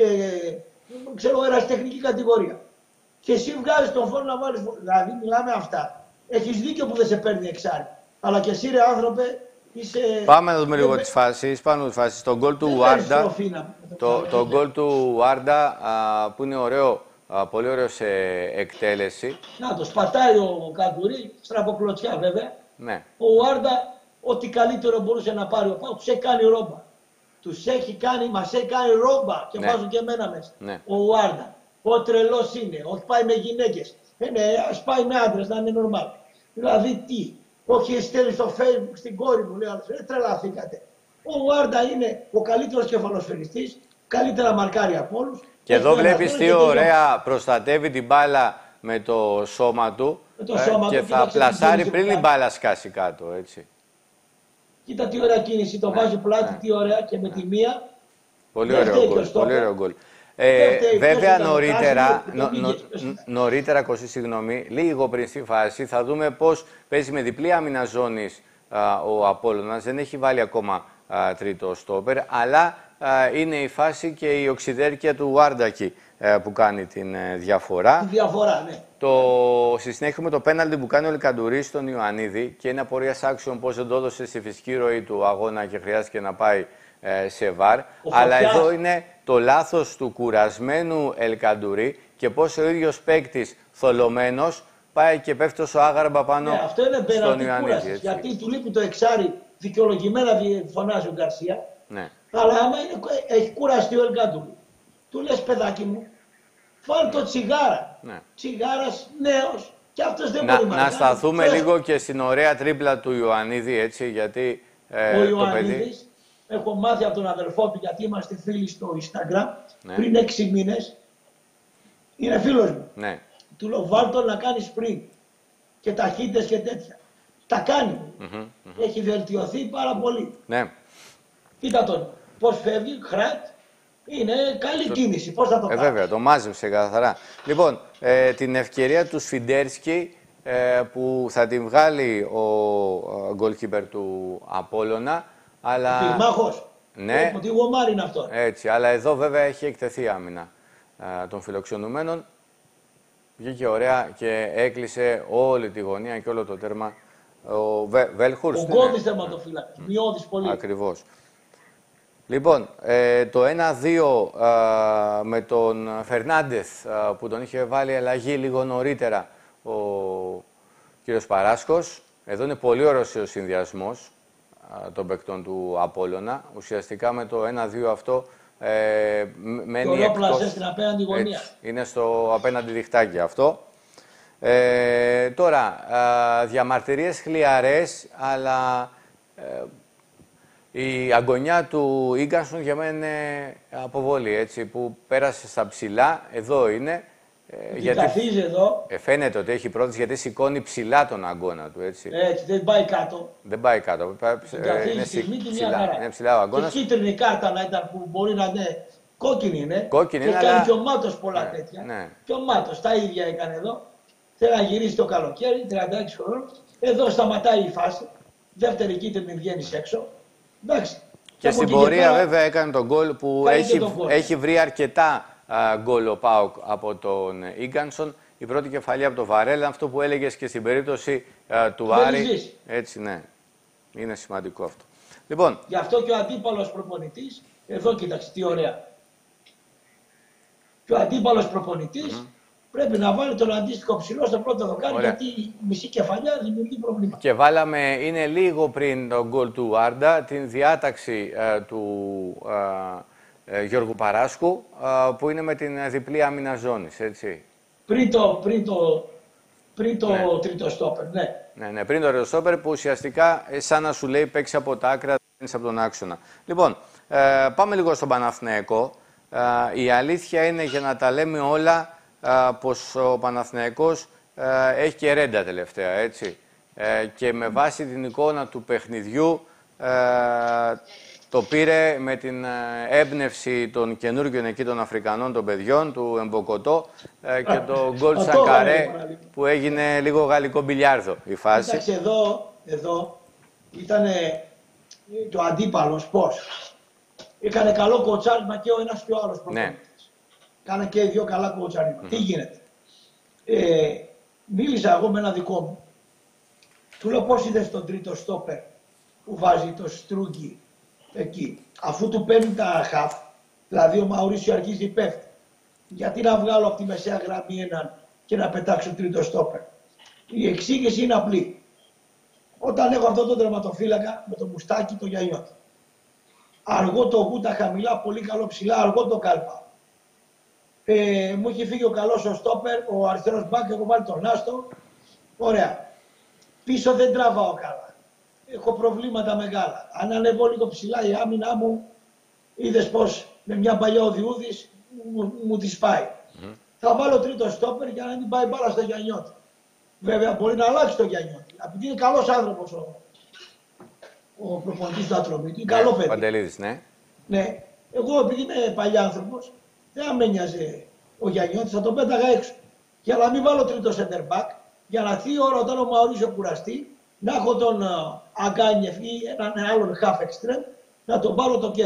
ξέρω, ερασιτεχνική κατηγορία. Και εσύ βγάζεις τον φόρο να βάλεις. Δηλαδή μιλάμε αυτά. Έχεις δίκιο που δεν σε παίρνει εξάρι. Αλλά και εσύ ρε άνθρωπε. Είσαι... Πάμε να δούμε λίγο τις φάσεις. Πάμε τις φάσεις. Το γκολ του Ουάρντα. Το, το γκολ του Ουάρντα που είναι ωραίο, α, πολύ ωραίο σε εκτέλεση. Να το σπατάει ο Καντουρί, στραβοκλωτσιά βέβαια. Ναι. Ο Ουάρντα, ό,τι καλύτερο μπορούσε να πάρει ο Πάου, τους έχει κάνει ρόμπα. Τους έχει κάνει, μας έχει κάνει ρόμπα και ναι. βάζουν και εμένα μέσα. Ναι. Ο Ουάρντα, ο τρελός είναι, όχι πάει με γυναίκες. Ε, ναι, ας πάει με άντρες, να είναι normal. Δηλαδή τι. Όχι, στέλνει στο Facebook στην κόρη μου, λέει, ε, τρελαθήκατε. Ο Ουάρντα είναι ο καλύτερος κεφαλοσφαιριστής, καλύτερα μαρκάρει από όλους. Και εδώ βλέπεις τι ωραία και... προστατεύει την μπάλα με το σώμα του, με το σώμα ε, και του, θα πλασάρει πριν η μπάλα σκάσει κάτω, έτσι. Κοίτα τι ωραία κίνηση, το ναι, βάζει πλάτη, ναι, τι ωραία και με ναι. τη μία. Πολύ ωραίο γκολ, πολύ ωραίο γκολ. Ε, βέβαια νωρίτερα, νο, νο, νωρίτερα Κωστή, συγγνώμη, λίγο πριν στη φάση θα δούμε πώς παίζει με διπλή άμυνα ζώνης α, ο Απόλλωνας. Δεν έχει βάλει ακόμα α, τρίτο στόπερ, αλλά ε, είναι η φάση και η οξυδέρκεια του Βάρντακη ε, που κάνει την ε, διαφορά. Τη διαφορά, ναι. Το, στη συνέχεια με το πέναλτι που κάνει ο Ελκαντουρί στον Ιωαννίδη και είναι απορίας άξιων πώς δεν το έδωσε στη φυσική ροή του αγώνα και χρειάστηκε να πάει ε, σε βαρ. Αλλά εδώ είναι το λάθος του κουρασμένου Ελκαντουρί και πώς ο ίδιος παίκτης θολωμένος πάει και πέφτει τόσο άγαρμπα πάνω ναι, αυτό είναι στον Ιωαννίδη. Γιατί του λείπει το εξάρι, δικαιολογημένα φωνάζει ο Γκαρσία. Ναι. Αλλά άμα είναι, έχει κουραστεί ο Ελκαντουρί, του λες παιδάκι μου, βάλ το τσιγάρα. Ναι. Τσιγάρας νέος και αυτός δεν να, μπορεί να σταθούμε Φρέσ... λίγο και στην ωραία τρίπλα του Ιωαννίδη, έτσι, γιατί ε, ο το Ιωαννίδης, παιδί... έχω μάθει από τον αδερφό του, γιατί είμαστε φίλοι στο Instagram, ναι. πριν έξι μήνες, είναι φίλος μου. Ναι. Του λέω βάλ τον να κάνει sprint και ταχύτητες και τέτοια. Τα κάνει. Mm -hmm, mm -hmm. Έχει βελτιωθεί πάρα πολύ. Ναι. Κοίτα τον, πώς φεύγει, χράτ. Είναι καλή το... κίνηση. Πώς θα το κάνει. Ε, βέβαια, το μάζεψε καθαρά. Λοιπόν, ε, την ευκαιρία του Σφιντέρσκι ε, που θα την βγάλει ο γκολκίπερ του Απόλλωνα. Αλλά... Πυγμάχος. Ναι. Ο Τιγομάρ είναι αυτό. Έτσι, αλλά εδώ βέβαια έχει εκτεθεί άμυνα ε, των φιλοξενουμένων. Βγήκε ωραία και έκλεισε όλη τη γωνία και όλο το τέρμα ο Βε, Βέλχουρστ. Ο Γκώδης τερματοφύλακας. Μειώδης πολύ. Ακριβώς. Λοιπόν, ε, το ένα δύο ε, με τον Φερνάντεθ ε, που τον είχε βάλει αλλαγή λίγο νωρίτερα ο κύριος Παράσκος. Εδώ είναι πολύ ωραίος ο συνδυασμός ε, των παικτών του Απόλλωνα. Ουσιαστικά με το ένα δύο αυτό ε, μένει εκτός. Στην απέναντι γωνία. Έτσι, είναι στο απέναντι διχτάκι αυτό. Ε, τώρα, ε, διαμαρτυρίες χλιαρές, αλλά... Ε, η αγωνιά του Ίγκανσον για μένα είναι αποβολή, έτσι, που πέρασε στα ψηλά, εδώ είναι. Ε, γιατί καθίζει εδώ. Ε, φαίνεται ότι έχει πρόθεση γιατί σηκώνει ψηλά τον αγώνα του, έτσι. Έτσι, δεν πάει κάτω. Δεν πάει κάτω. Ε, είναι, στιγμή ψηλά, είναι ψηλά ο αγώνας. Και κίτρινη κάρτα να ήταν που μπορεί να είναι κόκκινη είναι. Κόκκινη και είναι, κάνει αλλά... και ο Μάτος πολλά ναι, τέτοια. Ναι. Και ο Μάτος τα ίδια έκανε εδώ. Θέλει να γυρίσει το καλοκαίρι, τριάντα έξι χρόνων. Εδώ σταματάει η φάση. Δεύτερη κίτρινη βγαίνει έξω. Εντάξει. Και στην πορεία βέβαια έκανε τον γκολ που έχει, έχει βρει αρκετά γκολ ο ΠΑΟΚ από τον Ίγκανσον. Η πρώτη κεφαλιά από τον Βαρέλα, αυτό που έλεγες και στην περίπτωση α, του Άρη. Έτσι, ναι. Είναι σημαντικό αυτό. Λοιπόν. Γι' αυτό και ο αντίπαλος προπονητής, εδώ κοίταξε τι ωραία. Και ο αντίπαλος προπονητής mm -hmm. πρέπει να βάλει τον αντίστοιχο ψηλό στο πρώτο δοκάρι, γιατί η μισή κεφαλιά δημιουργεί προβλήματα. Και βάλαμε, είναι λίγο πριν τον γκολ του Άρντα, την διάταξη ε, του ε, ε, Γιώργου Παράσκου, ε, που είναι με την διπλή άμυνα ζώνης, έτσι. Πριν το, πριν το, πριν το ναι. τρίτο στόπερ, ναι. Ναι, ναι, πριν το τρίτο στόπερ που ουσιαστικά σαν να σου λέει παίξει από τα άκρα, από τον άξονα. Λοιπόν, ε, πάμε λίγο στον Παναθηναϊκό. Ε, η αλήθεια είναι, για να τα λέμε όλα, Uh, πως ο Παναθηναϊκός uh, έχει και ρέντα τελευταία, έτσι. Uh, και με βάση την εικόνα του παιχνιδιού uh, το πήρε με την uh, έμπνευση των καινούργιων εκεί των Αφρικανών των παιδιών, του Εμποκοτό uh, και το γκολ Σανκαρέ που έγινε λίγο γαλλικό μπιλιάρδο η φάση. Εντάξει, εδώ, εδώ ήταν το αντίπαλος πώς. Έκανε καλό κοτσάρισμα και ο ένας και ο άλλος προπονητής. Ναι. Κάνα και οι δύο καλά κοτσάρισμα. Mm -hmm. Τι γίνεται. Ε, μίλησα εγώ με ένα δικό μου. Του λέω πώς είδες τον τρίτο στόπερ που βάζει το Στρούγκι εκεί. Αφού του παίρνει τα χαφ, δηλαδή ο Μαουρίσιο αρχίζει πέφτει. Γιατί να βγάλω από τη μεσαία γραμμή έναν και να πετάξω τρίτο στόπερ. Η εξήγηση είναι απλή. Όταν έχω αυτό το τερματοφύλακα με το μουστάκι το Γιαννιώτη. Αργό το γούτα χαμηλά, πολύ καλό ψηλά, αργό το κάλπα. Ε, μου έχει φύγει ο καλός ο στόπερ, ο αριστερός μπακ, έχω βάλει τον Άστο. Ωραία. Πίσω δεν τραβάω καλά. Έχω προβλήματα μεγάλα. Αν ανεβώ λίγο ψηλά η άμυνά μου, είδες πως με μια παλιά οδηούδης μου, μου τη πάει. Mm. Θα βάλω τρίτο στόπερ για να μην πάει μπάλα στο Γιαννιώτη. Βέβαια μπορεί να αλλάξει το Γιαννιώτη. Επειδή είναι καλός άνθρωπος ο, ο προπονητής του Ατρομήτου. Είναι καλό παιδί. Παντελίδης, ναι. Ναι. Εγώ επειδή είμαι παλιά άνθρωπος, δεν με νοιάζει ο Γιαννιώτης, θα τον πέταγα έξω. Για να μην βάλω τρίτο center back, για να έρθει η ώρα όταν ο Μαουρίσιο κουραστεί, να έχω τον uh, Αγκάνιεφ ή έναν άλλον half extreme, να τον πάρω το κέντρο.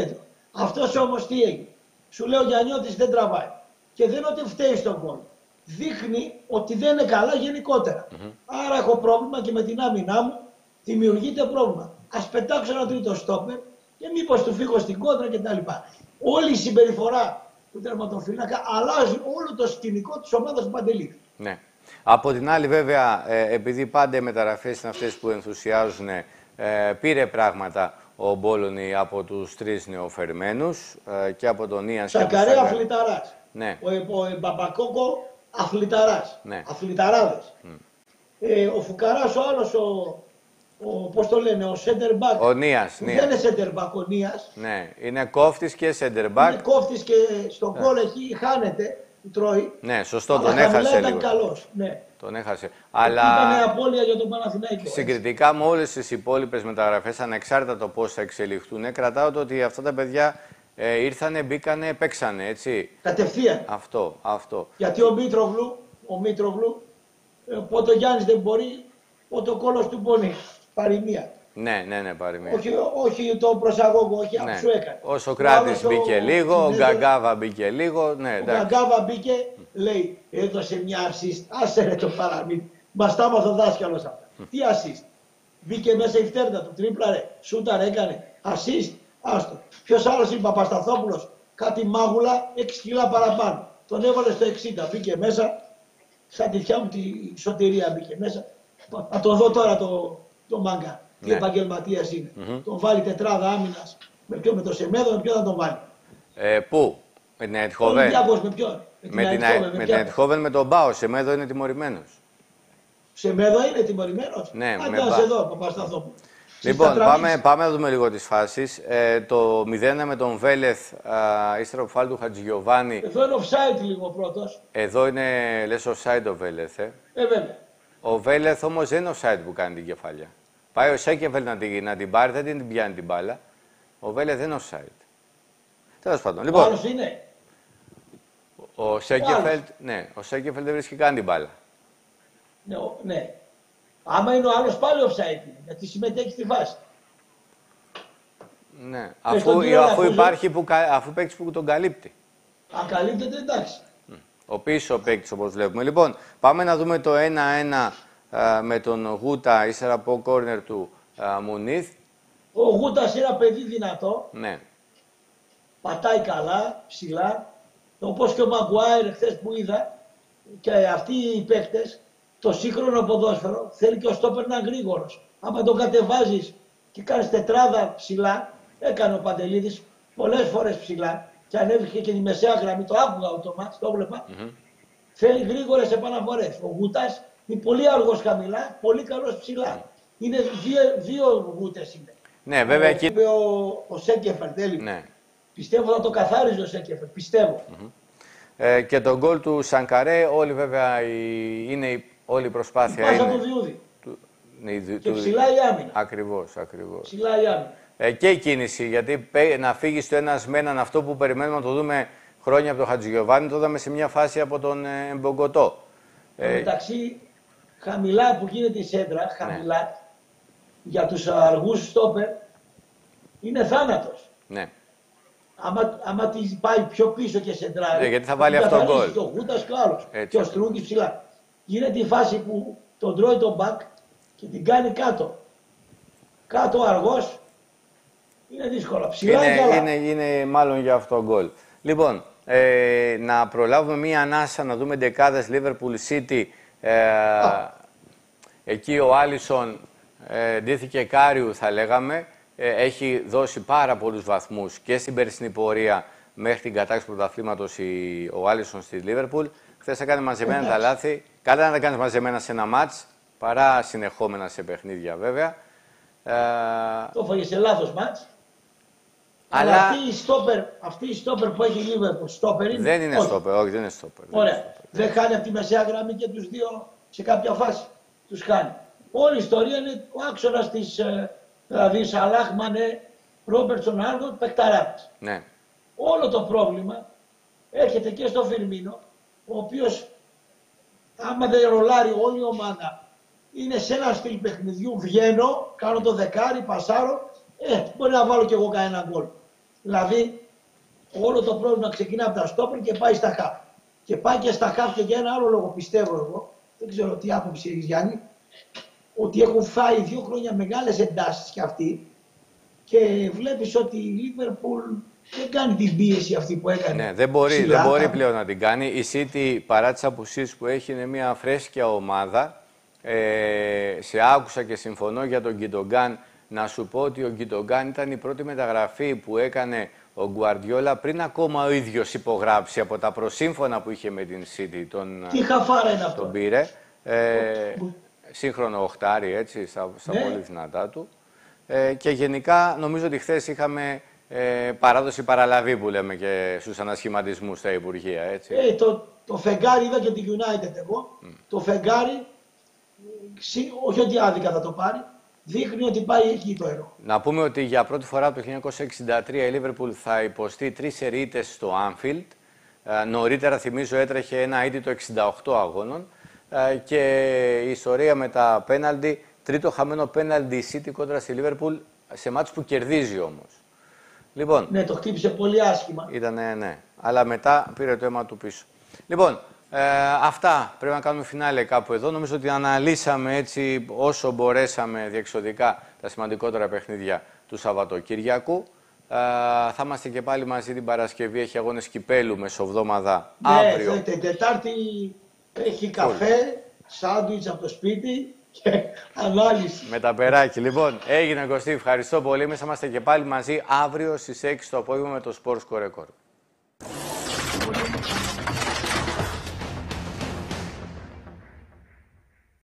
Αυτός όμως τι έγινε. Σου λέει ο Γιαννιώτης δεν τραβάει. Και δεν είναι ότι φταίει στον γκολ. Δείχνει ότι δεν είναι καλά γενικότερα. Mm-hmm. Άρα έχω πρόβλημα και με την άμυνά μου δημιουργείται πρόβλημα. Ας πετάξω ένα τρίτο στόπερ και μήπως του φύγω στην κόντρα κτλ. Όλη η συμπεριφορά του τερματοφύλακα αλλάζει όλο το σκηνικό της ομάδας του Παντελή. Ναι. Από την άλλη, βέβαια, ε, επειδή πάντα οι μεταγραφές είναι αυτές που ενθουσιάζουν, ε, πήρε πράγματα ο Μπόλωνη από τους τρεις νεοφερμένους ε, και από τον Ίαν. Σακαρέ αθληταράς. Ναι. Ο, ο, ο Μπαμπακόκο αθληταράς. Ναι. Αθληταράδες. Mm. Ε, ο Φουκαράς ο άλλος, ο, ο, πώς το λένε, ο center back. Ο Νίας. Δεν είναι center back ο Νίας. Ναι. Είναι κόφτης και center back. Είναι κόφτης και στον γκολ εκεί χάνεται. Τρώει. Ναι, σωστό, τον έχασε λίγο. Ήταν καλός, ναι. Τον έχασε. Αλλά ήταν απώλεια για τον Παναθηναϊκό. Συγκριτικά με όλες τις υπόλοιπες μεταγραφές, ανεξάρτητα το πώς θα εξελιχθούν, κρατάω το ότι αυτά τα παιδιά ε, ήρθανε, μπήκανε, παίξανε, έτσι. Κατευθείαν. Αυτό, αυτό. Γιατί ο Μήτρογλου, ο Μήτρογλου, ε, πότε ο Γιάννης δεν μπορεί, πότε ο κόλος του πονεί. Παροιμία. Ναι, ναι, ναι, παροιμία. Όχι, όχι το προσαγωγό, όχι ναι. αυτό σου έκανε. Ο Σοκράτης μπήκε ο... λίγο, ο Γκαγκάβα μπήκε λίγο. Ναι, ο Γκαγκάβα μπήκε, λέει, έδωσε μια assist. Άσε ρε το παραμύθι. Μας τα έμαθε ο δάσκαλος αυτά. Τι assist. Μπήκε μέσα η φτέρνα του, τρίπλα ρε, σούταρ έκανε. Assist, άστο. Ποιος άλλος είναι, Παπασταθόπουλος, κάτι μάγουλα, έξι κιλά παραπάνω. Τον έβαλε στο εξήντα, μπήκε μέσα. Σαν τη θιά μου τη σωτηρία μπήκε μέσα. Να το δω τώρα το, το μάγκα. Τι ναι. επαγγελματίας είναι. Mm-hmm. Τον βάλει τετράδα άμυνας. Με ποιο, με το Σεμέδο, με ποιο θα τον βάλει. Ε, πού, με την Αιτχόβεν. Με ποιον. Με, με την Αιτχόβεν με τον Μπάο. Σεμέδο είναι τιμωρημένος. Σεμέδο είναι τιμωρημένος. Ναι, αν με ήταν εδώ, Παπασταθόπουλο. Λοιπόν, πάμε, πάμε να δούμε λίγο τις φάσεις. Ε, το μηδέν ένα με τον Βέλεθ, α, ύστερα από φάουλ του Χατζηγιοβάνη. Εδώ είναι offside λίγο πρώτος. Εδώ είναι, λες, offside ο Βέλεθ. Ε, ε βέβαια. Ο Βέλεθ όμως δεν είναι offside που κάνει την κεφαλιά. Πάει ο Σέκεφελ να την, να την πάρει, δεν την πιάνει την μπάλα. Ο Βέλεθ δεν είναι offside. Τέλος πάντων. Λοιπόν, ο άλλος είναι. Ο Σέκεφελ, ναι, ο Σέκεφελ δεν βρίσκει καν την μπάλα. Ναι, ο, ναι. Άμα είναι ο άλλος πάλι offside, γιατί συμμετέχει στη φάση. Ναι, αφού, αφού υπάρχει που, αφού παίξει που τον καλύπτει. Αν καλύπτεται, εντάξει. Ο πίσω παίκτης, όπως βλέπουμε. Λοιπόν, πάμε να δούμε το ένα ένα α, με τον Γούτα, ύστερα από κόρνερ του α, Μουνίθ. Ο Γούτας είναι ένα παιδί δυνατό. Ναι. Πατάει καλά, ψηλά. Όπως και ο Μαγκουάιρ χθες που είδα. Και αυτοί οι παίκτες, το σύγχρονο ποδόσφαιρο θέλει και ο στόπερ να είναι γρήγορος. Άμα τον κατεβάζεις και κάνεις τετράδα ψηλά, έκανε ο Παντελίδης πολλές φορές ψηλά. Και ανέβηκε και τη μεσαία γραμμή, το άκουγα το μάτς, το έβλεπα. Mm-hmm. Θέλει γρήγορες επαναφορές. Ο Γούτας είναι πολύ αργός χαμηλά, πολύ καλός ψηλά. Mm. Είναι δύο, δύο Γούτες είναι. Ναι, βέβαια. Ο, και... ο, ο Σέκεφερτ έλειπε. Ναι. Πιστεύω θα το καθάριζε ο Σέκεφερτ, πιστεύω. Mm-hmm. ε, και τον γκολ του Σανκαρέ, όλη βέβαια η, είναι όλη η προσπάθεια. Πάσα είναι... του Διούδη. Του... Ναι, και του... ψηλά η άμυνα. Ακριβώς, ακριβώς. Ψηλά η άμυνα. Ε, και η κίνηση, γιατί να φύγει στο ένας με έναν, αυτό που περιμένουμε να το δούμε χρόνια από τον Χατζηγιοβάνη, το είδαμε σε μια φάση από τον ε, Μπογκοτό. Ε, μεταξύ, χαμηλά που γίνεται η σέντρα, χαμηλά, ναι. για τους αργούς στόπερ, είναι θάνατος. Ναι. Άμα, άμα τη πάει πιο πίσω και σεντράρει, ναι, γιατί θα βάλει αυτό το γκολ. Το Γούτας και ο άλλος. Και ο Στρούγκης ψηλά. Γίνεται η φάση που τον τρώει τον μπακ και την κάνει κάτω. Κάτω αργός. Είναι δύσκολο. Ψηλά είναι, καλά. Είναι, είναι μάλλον για αυτό το γκολ. Λοιπόν, ε, να προλάβουμε μία ανάσα, να δούμε δεκάδες Liverpool City. Ε, εκεί ο Άλισον ε, ντύθηκε κάριου, θα λέγαμε. Ε, έχει δώσει πάρα πολλούς βαθμούς και στην περσινή πορεία μέχρι την κατάκτηση του πρωταθλήματος ο Άλισον στη Liverpool. Χθες έκανε μαζεμένα τα λάθη. Καλά να τα κάνεις μαζεμένα σε ένα μάτς, παρά συνεχόμενα σε παιχνίδια βέβαια. Ε, το έφαγε σε λάθος μάτς. Αλλά, Αλλά αυτή η στόπερ, αυτή η στόπερ που έχει η Liverpool, στόπερ είναι. Δεν είναι στόπερ, όχι, δεν είναι στόπερ. Ωραία. Δεν, δεν χάνει από τη μεσαία γραμμή και τους δύο σε κάποια φάση. Τους χάνει. Όλη η ιστορία είναι ο άξονας της, δηλαδή Σαλάχ, Μανέ, Ρόμπερτσον, Άρνολντ, παικταράδες. Ναι. Όλο το πρόβλημα έρχεται και στο Φιρμίνο, ο οποίος άμα δεν ρολάρει όλη η ομάδα, είναι σε ένα στυλ παιχνιδιού, βγαίνω, κάνω το δεκάρι, πασάρω, ε, μπορεί να βάλω κι εγώ κανένα γκολ. Δηλαδή, όλο το πρόβλημα ξεκινά από τα στόπερ και πάει στα χαφ. Και πάει και στα χαφ και για ένα άλλο λόγο πιστεύω εγώ, δεν ξέρω τι άποψη έχεις Γιάννη, ότι έχουν φάει δύο χρόνια μεγάλες εντάσεις κι αυτοί και βλέπεις ότι η Λίβερπουλ δεν κάνει την πίεση αυτή που έκανε. Ναι, δεν μπορεί, ψηλά, δεν μπορεί τα... πλέον να την κάνει. Η City, παρά τις απουσίες που έχει, είναι μια φρέσκια ομάδα. Ε, σε άκουσα και συμφωνώ για τον Γκιντογκάν. Να σου πω ότι ο Γκιντογκάν ήταν η πρώτη μεταγραφή που έκανε ο Γκουαρντιόλα πριν ακόμα ο ίδιος υπογράψει από τα προσύμφωνα που είχε με την City. Τον, τι χαφάρα είναι αυτό. Τον πήρε. Ε, σύγχρονο οχτάρι, έτσι, στα, στα ναι. πολύ δυνατά του. Ε, και γενικά νομίζω ότι χθες είχαμε ε, παράδοση παραλαβή που λέμε και στους ανασχηματισμούς στα Υπουργεία, έτσι. Ε, το, το φεγγάρι, είδα και τη United εγώ, mm. το φεγγάρι, όχι ότι άδικα θα το πάρει, δείχνει ότι πάει εκεί το έργο. Να πούμε ότι για πρώτη φορά από το χίλια εννιακόσια εξήντα τρία η Liverpool θα υποστεί τρεις ερείτες στο Anfield. Ε, νωρίτερα, θυμίζω, έτρεχε ένα αίτητο εξήντα οκτώ αγώνων. Ε, και η ιστορία με τα πέναλτι, τρίτο χαμένο πέναλτι η City κόντρα στη Liverpool, σε μάτς που κερδίζει όμως. Λοιπόν, ναι, το χτύπησε πολύ άσχημα. Ήτανε, ναι. Αλλά μετά πήρε το αίμα του πίσω. Λοιπόν, ε, αυτά. Πρέπει να κάνουμε φινάλε κάπου εδώ. Νομίζω ότι αναλύσαμε έτσι όσο μπορέσαμε διεξοδικά τα σημαντικότερα παιχνίδια του Σαββατοκύριακου. Ε, θα είμαστε και πάλι μαζί την Παρασκευή. Έχει αγώνες κυπέλου μεσοβδόμαδα ναι, αύριο. Ναι, Τετάρτη έχει καφέ, σάντουιτς από το σπίτι και ανάλυση. Με τα περάκι. Λοιπόν, έγινε Κωστή. Ευχαριστώ πολύ. Εμείς θα είμαστε και πάλι μαζί αύριο στις έξι το απόγευμα με το Sports Score Record.